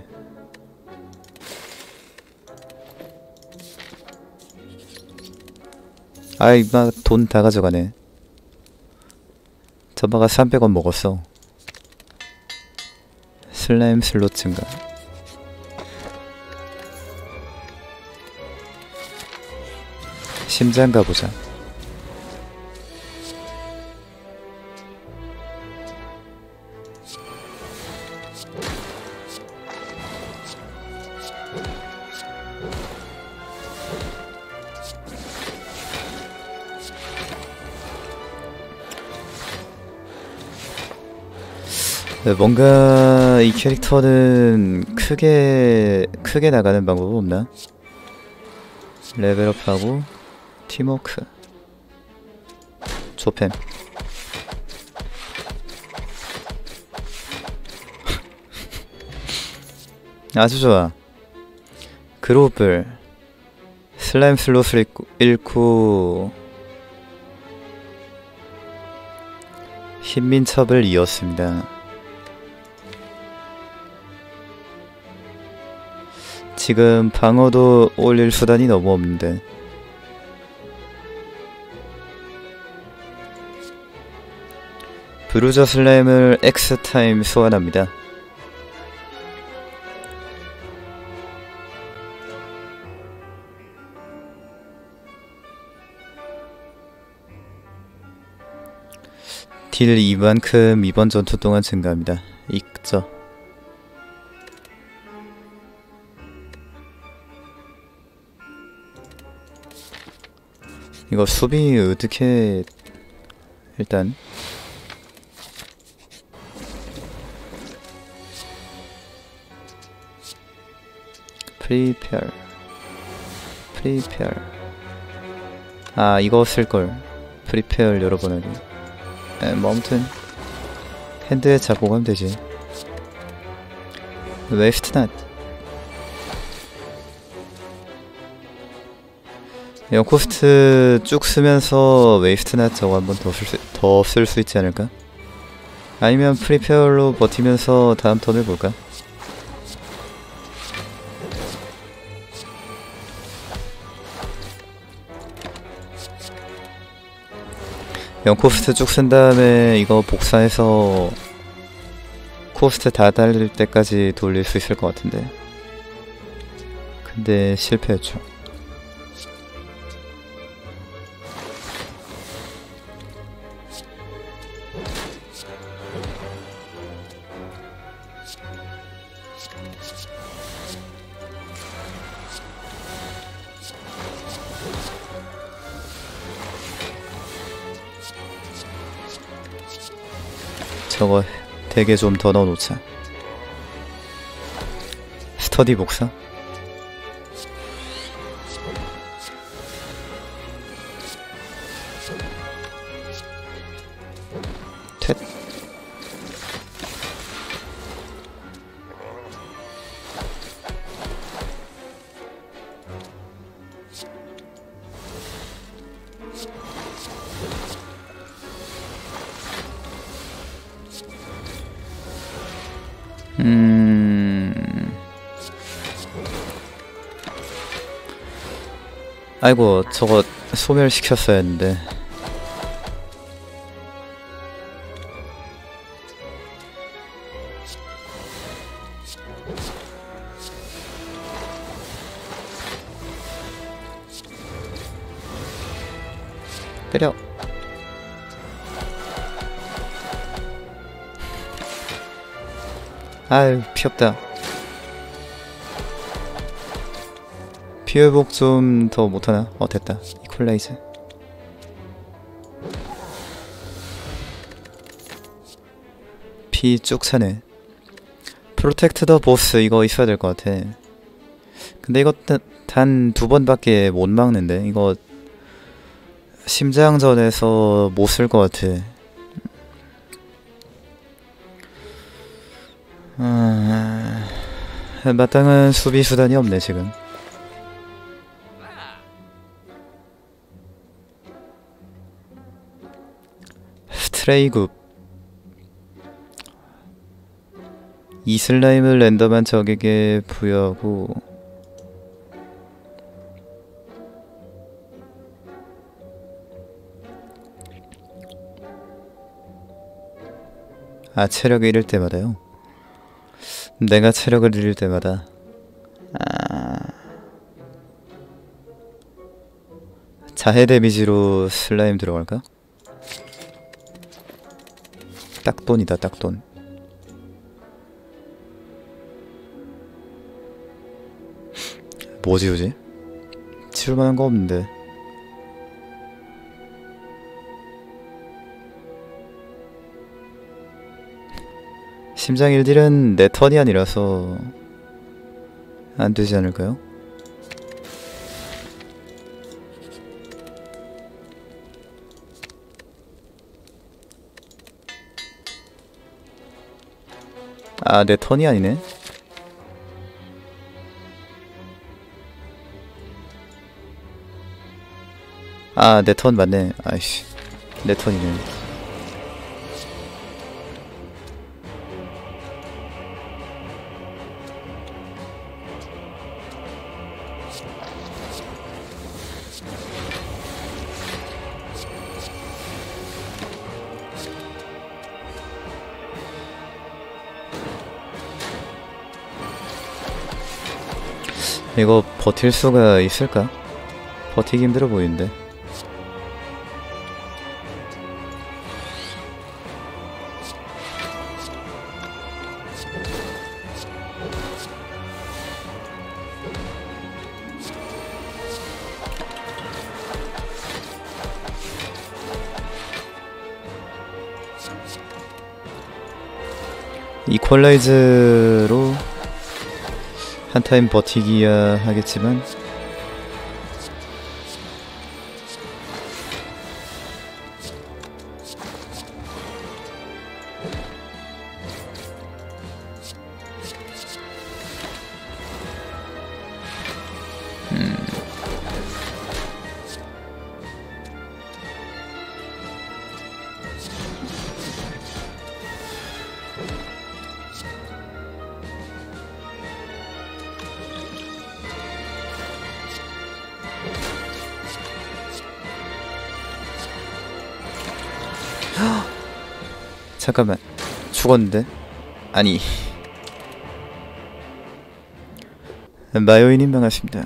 Speaker 1: 아이 막 돈 다 가져가네. 저마가 삼백 원 먹었어. 슬라임 슬롯 증가. 심장 가보자. 네, 뭔가 이 캐릭터는 크게 크게 나가는 방법 없나? 레벨업하고 팀워크 조팸. 아주 좋아. 그룹을 슬라임 슬롯을 잃고, 잃고 흰민첩을 이었습니다. 지금 방어도 올릴 수단이 너무 없는데. 브루저 슬라임을 X 타임 소환합니다. 딜 이만큼 이번 전투 동안 증가합니다. 익저. 이거 수비 어떻게 일단 프리페어 프리페어 아 이거 쓸걸. 프리페어 여러 번 하기. 에, 뭐 아무튼 핸드에 잡고 가면 되지. 웨스트 낫. 영코스트 쭉 쓰면서 웨이스트 낫 저거 한번 더 쓸 수, 더 쓸 수 있지 않을까? 아니면 프리페어로 버티면서 다음 턴을 볼까? 영코스트 쭉 쓴 다음에 이거 복사해서 코스트 다 달릴 때까지 돌릴 수 있을 것 같은데. 근데 실패했죠. 저거 되게 좀 더 넣어놓자. 스터디 복사. 텟. 음... 아이고 저거 소멸시켰어야 했는데. 때려. 아유 피없다. 피회복 좀 더 못하나? 어 됐다. 이퀄라이즈. 피 쭉 차네. 프로텍트 더 보스 이거 있어야 될 것 같아. 근데 이거 단 두 번밖에 못 막는데 이거 심장전에서 못 쓸 것 같아. 아... 마땅한 수비 수단이 없네 지금. 스트레이굽 이 슬라임을 랜덤한 적에게 부여하고 아, 체력을 잃을 때마다요? 내가 체력을 잃을 때마다 아... 자해 데미지로 슬라임 들어갈까? 딱돈이다, 딱돈. 뭐 지우지? 지울만한 거 없는데. 심장 일딜은 내 턴이 아니라서 안 되지 않을까요? 아, 내 턴이 아니네. 아, 내 턴 맞네. 아이씨, 내 턴이네. 이거 버틸 수가 있을까? 버티기 힘들어 보이는데. 이퀄라이즈로 한 타임 버티기야 하겠지만 음. 잠깐만, 죽었는데? 아니, 마요이님 반갑습니다.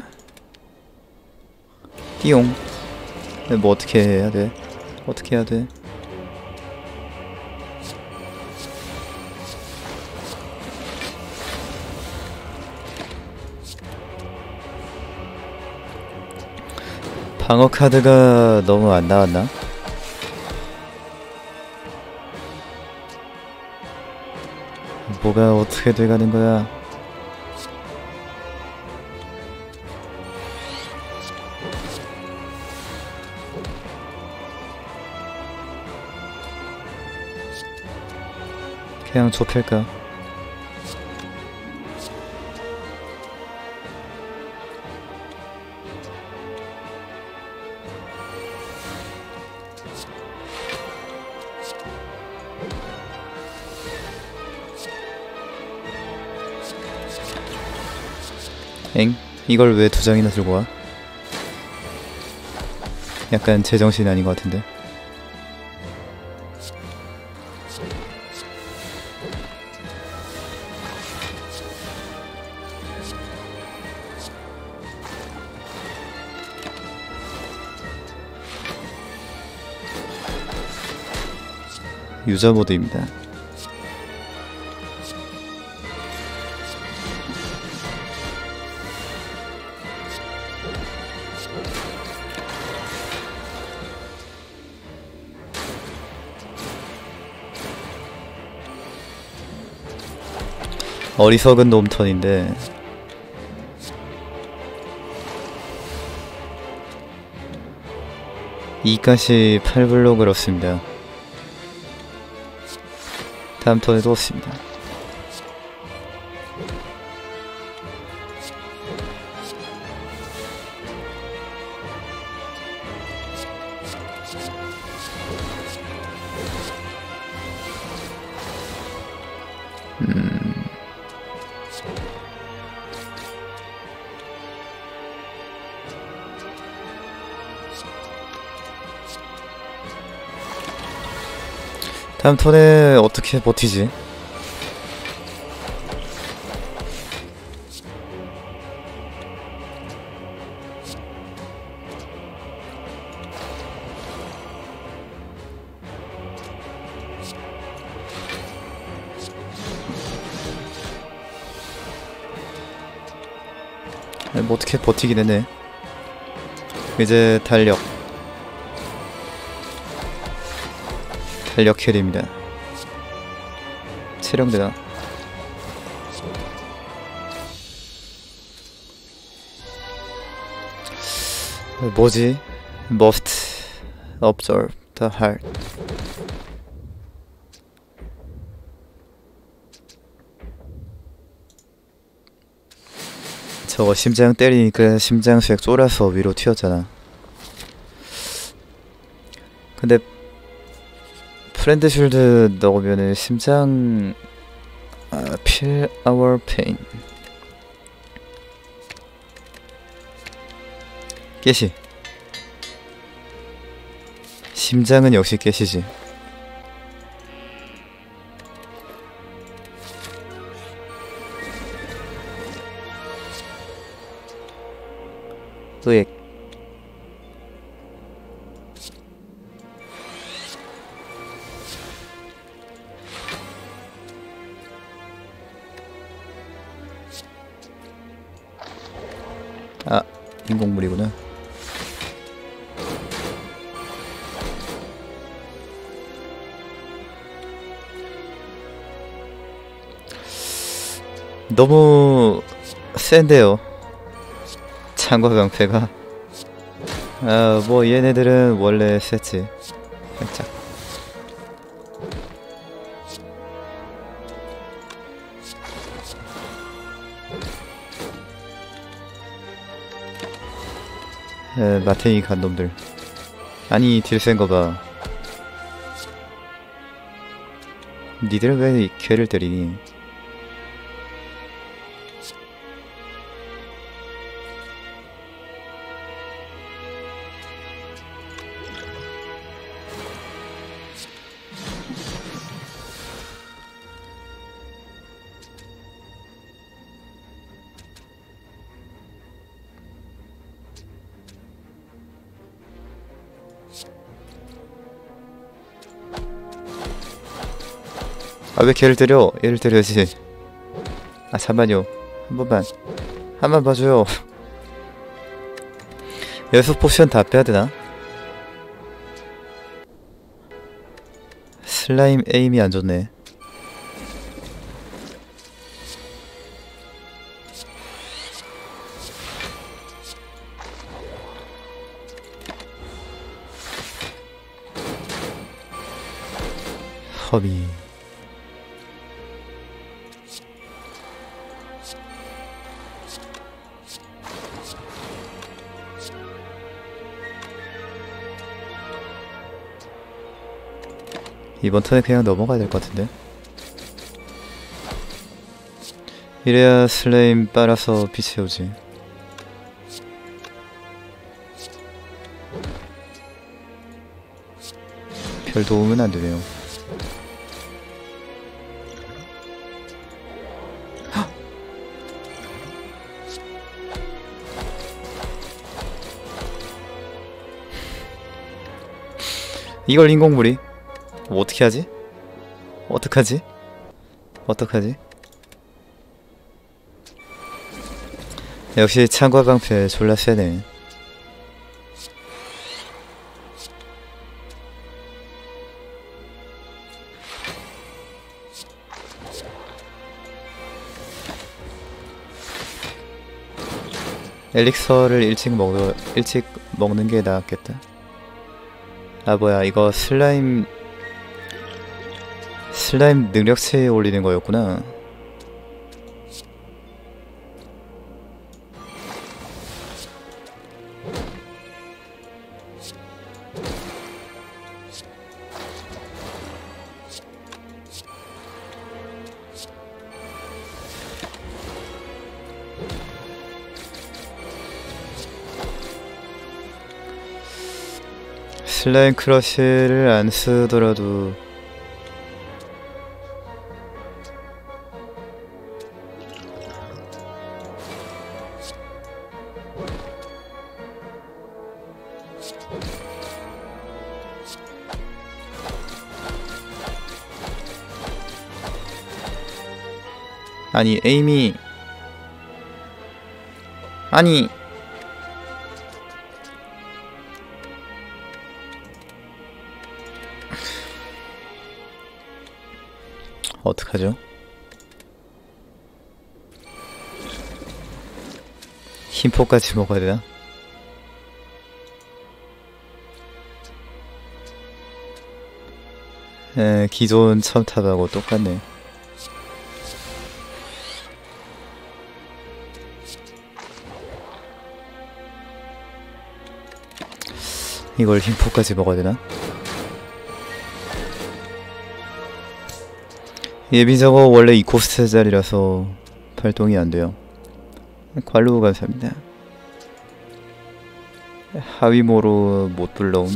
Speaker 1: 띠용. 뭐 어떻게 해야 돼? 어떻게 해야 돼? 방어 카드가 너무 안 나왔나? 뭐가 어떻게 돼가는 거야? 그냥 좁힐까? 엥? 이걸 왜 두 장이나 들고 와? 약간 제정신이 아닌 것 같은데. 유저 모드입니다. 어리석은 놈턴인데 이까시 팔 블록을 얻습니다. 다음 턴에도 얻습니다. 음... 다음 턴에 어떻게 버티지? 뭐 어떻게 버티긴 했네. 이제 달력 달력 캐리입니다. 체력되나? 뭐지? Must observe the heart. 저거 심장 때리니까 심장수액 쫄아서 위로 튀었잖아. 근데 프렌드 쉴드 넣으면은 심장 아, feel our pain. 깨시. 심장은 역시 깨시지. 으액. 아, 인공물이구나. 너무 센데요, 창과 강패가. 아, 뭐 얘네들은 원래 셌지. 살짝. 에, 마탱이 간 놈들. 아니, 딜 센 거 봐. 니들 왜 이 걔를 때리니? 아, 왜 걔를 때려? 얘를 때려야지. 아, 잠만요. 한 번만. 한 번 봐줘요. 여섯 포션 다 빼야되나? 슬라임 에임이 안좋네. 허미. 이번 턴에 그냥 넘어가야 될 것 같은데. 이래야 슬레임 빨아서 피 채우지. 별 도움은 안 되네요. 헉! 이걸 인공물이? 뭐 어떻게 하지? 어떡하지? 어떡하지? 역시 창과 방패 졸라 세네. 엘릭서를 일찍 먹어 일찍 먹는 게 나았겠다. 아, 뭐야, 이거 슬라임 슬라임 능력치에 올리는 거였구나. 슬라임 크러쉬를 안 쓰더라도 아니 에임이 아니 어떡하죠? 힘포까지 먹어야 되나? 에, 기존 첨탑하고 똑같네. 이걸 힘포까지 먹어야 되나? 예비 저거 원래 이 코스트짜리라서 발동이 안 돼요. 관로 감사합니다. 하위모로 못 불러옴.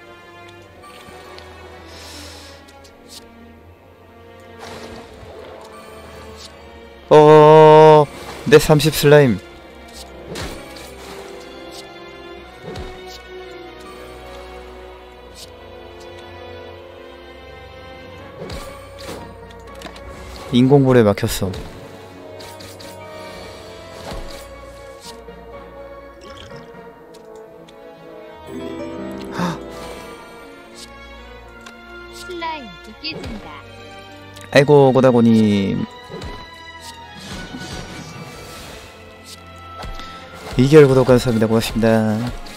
Speaker 1: 어, 내 삼십 슬라임. 인공볼에 막혔어.
Speaker 2: 슬라임 깨진다.
Speaker 1: 아이고 고다고님. 이 개월 구독 감사합니다. 고맙습니다.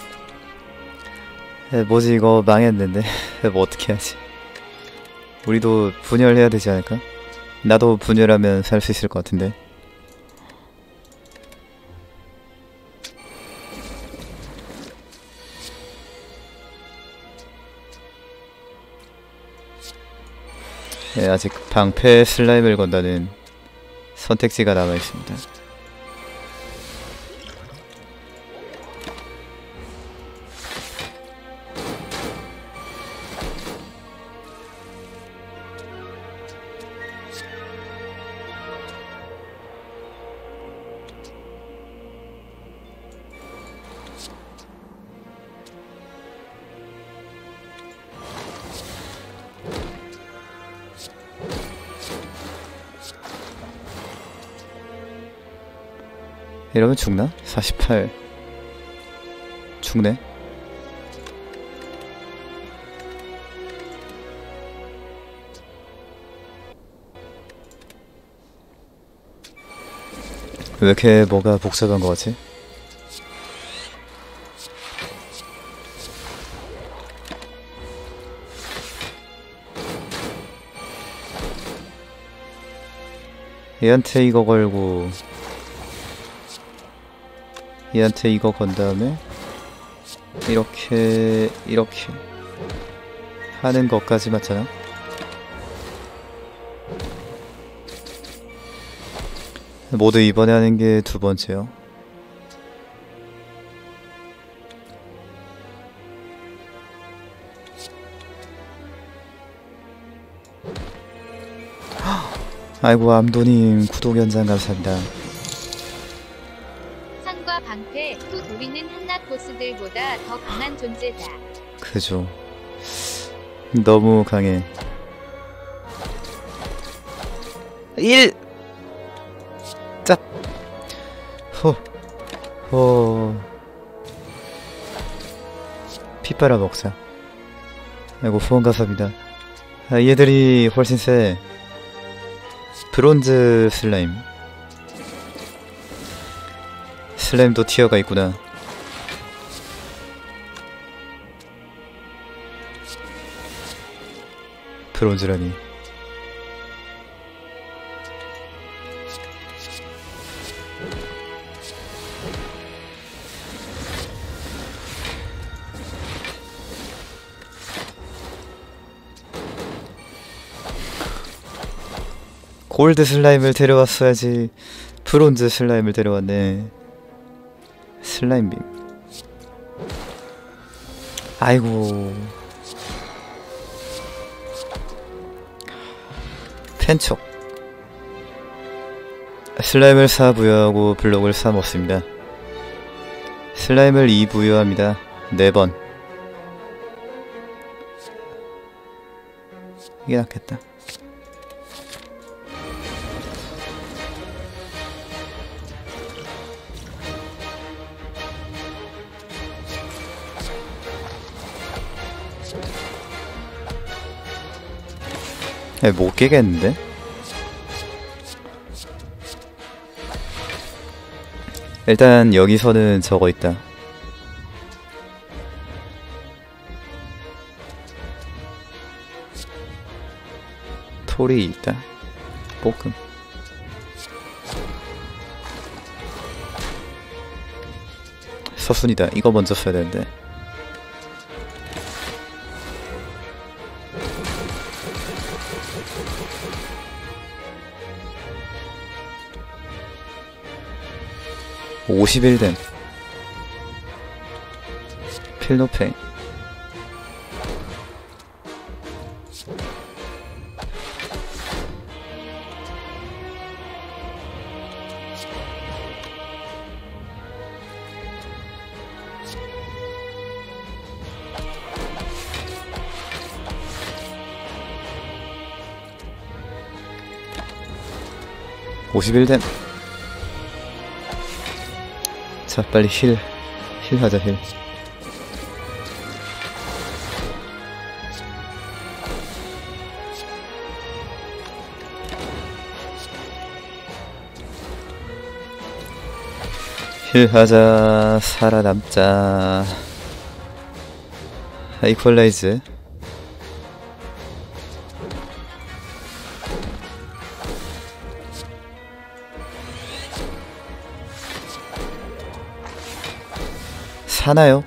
Speaker 1: 에, 뭐지 이거 망했는데. 뭐 어떻게 하지? 우리도 분열해야 되지 않을까? 나도 분열하면 살 수 있을 것 같은데. 네, 아직 방패 슬라임을 건다는 선택지가 남아있습니다. 이러면 죽나? 사십팔 죽네. 왜 이렇게 뭐가 복잡한 거 같지? 얘한테 이거 걸고 얘한테 이거 건 다음에 이렇게 이렇게 하는 것까지 맞잖아? 모두 이번에 하는 게 두 번째요. 아이고 암도님 구독 연장 감사합니다.
Speaker 2: 산과 방패, 또 우리는 한낱 보스들보다 더 강한 존재다.
Speaker 1: 그죠. 너무 강해. 일! 짭! 호! 호! 피 빨아 먹자. 아이고 후원 감사합니다. 아, 얘들이 훨씬 세. 브론즈 슬라임. 슬라임도 티어가 있구나. 브론즈라니. 골드 슬라임을 데려왔어야지. 브론즈 슬라임을 데려왔네. 슬라임빔. 아이고. 펜촉. 슬라임을 사 부여하고 블록을 사 먹습니다. 슬라임을 이 부여합니다. 네 번. 이게 낫겠다. 에, 못 깨겠는데? 일단 여기서는 저거 있다. 톨이 있다. 볶음. 서순이다. 이거 먼저 써야 되는데. 오십일 댐. 필노페. 오십일 댐. 자, 빨리 힐. 힐 하자, 힐. 힐 하자, 살아남자. 이퀄라이즈. 사나요?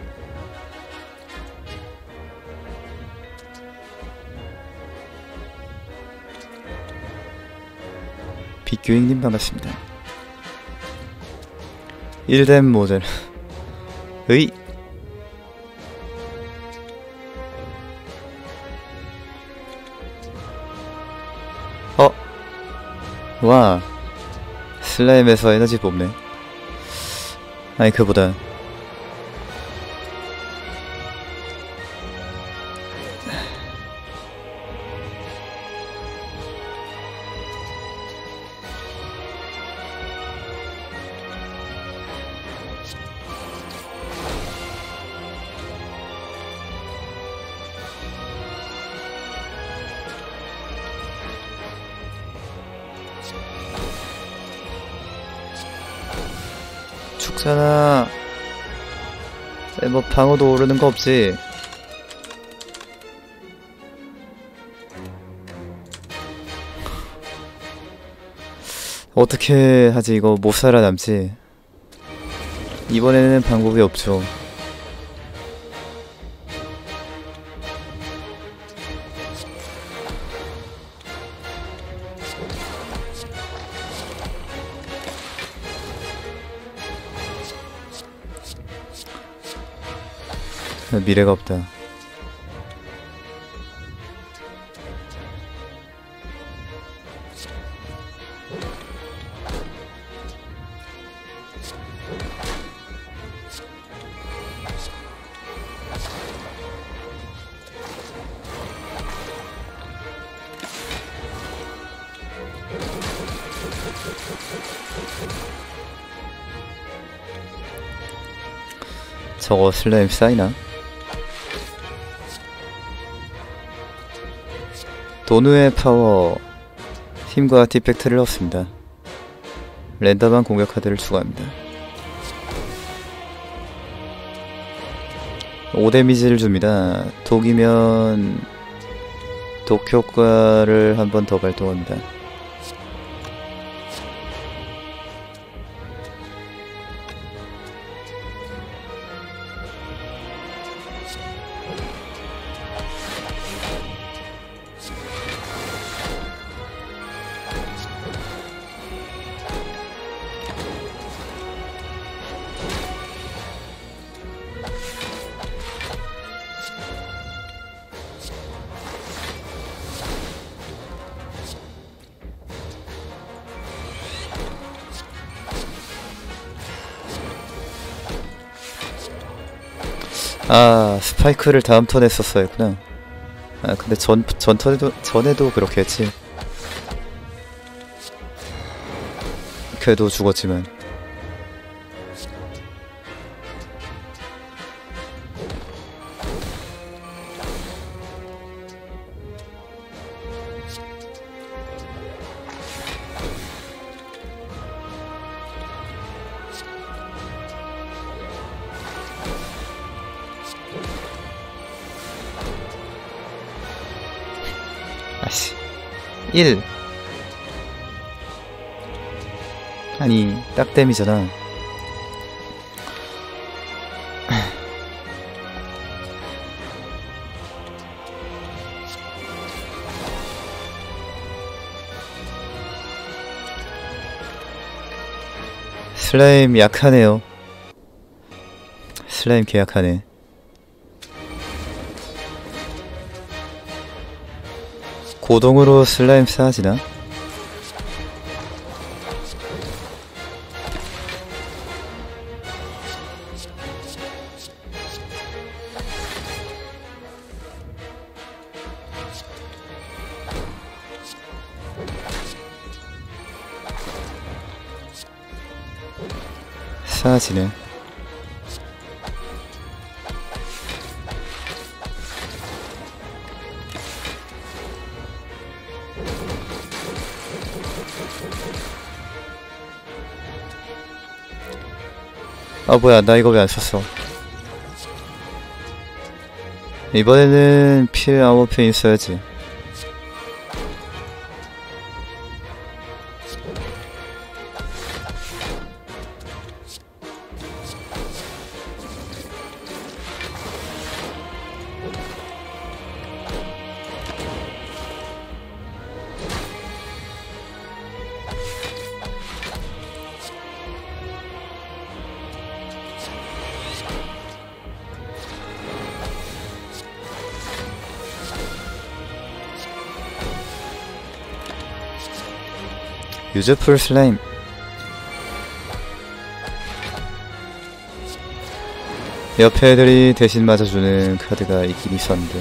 Speaker 1: 빅교잉님 반갑습니다. 일 댐 모델. 으이. 어. 와. 슬라임에서 에너지 뽑네. 아니 그보다 죽잖아. 뭐 방어도 오르는 거 없지? 어떻게 하지? 이거 못 살아남지? 이번에는 방법이 없죠. 미래가 없다. 저거 슬라임 쌓이나? 도누의 파워 힘과 디펙트를 얻습니다. 랜덤한 공격 카드를 추가합니다. 오 데미지를 줍니다. 독이면 독 효과를 한 번 더 발동합니다. 아, 스파이크를 다음 턴에 썼어야 했구나. 아, 근데 전, 전 턴에도, 전에도 그렇게 했지. 그래도 죽었지만. 아씨. 일. 아니, 딱댐이잖아. 슬라임 약하네요. 슬라임 개 약하네. 고동으로 슬라임 쌓아지나? 쌓아지네. 아 뭐야, 나 이거 왜 안 썼어. 이번에는 필 암호펜 있어야지. 유즈풀 슬라임. 옆에 애들이 대신 맞아주는 카드가 있긴 있었는데.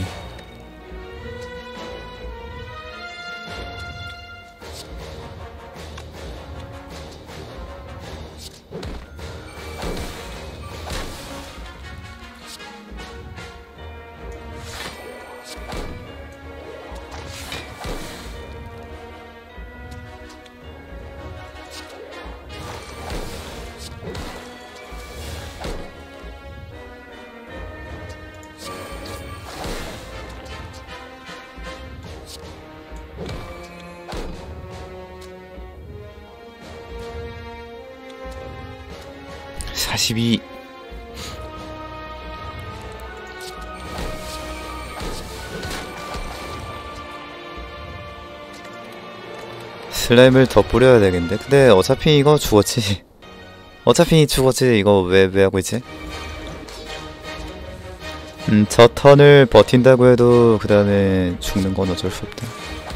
Speaker 1: 사십이. 슬라임을 더 뿌려야 되겠는데. 근데 어차피 이거 죽었지. 어차피 죽었지. 이거 왜, 왜 하고 있지? 음, 저 턴을 버틴다고 해도 그 다음에 죽는 건 어쩔 수 없다.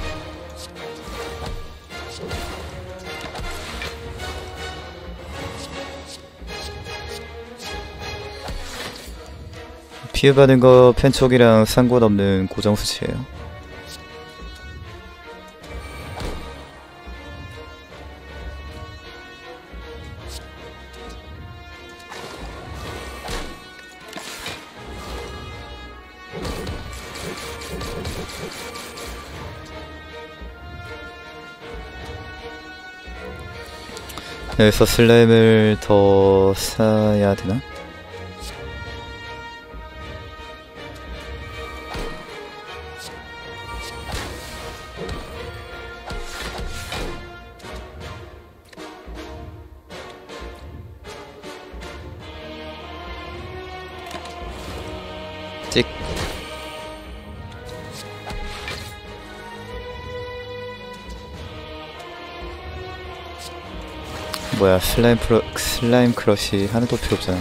Speaker 1: 피해받은 거 펜촉이랑 상관없는 고정 수치예요. 여기서 슬라임을 더 쌓아야 되나? 찍. 뭐야, 슬라임 프로, 슬라임 크러쉬 하나도 필요 없잖아.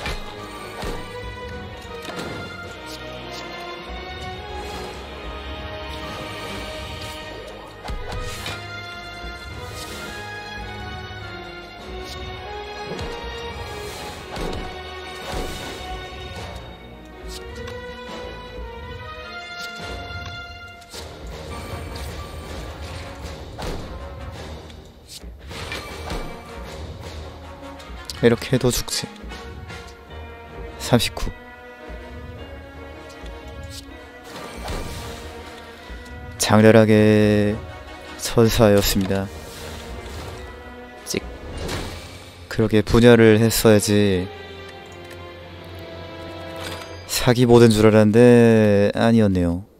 Speaker 1: 이렇게 해도 죽지. 삼십구. 장렬하게 천사였습니다. 찍. 그러게 분열을 했어야지. 사기 모든 줄 알았는데 아니었네요.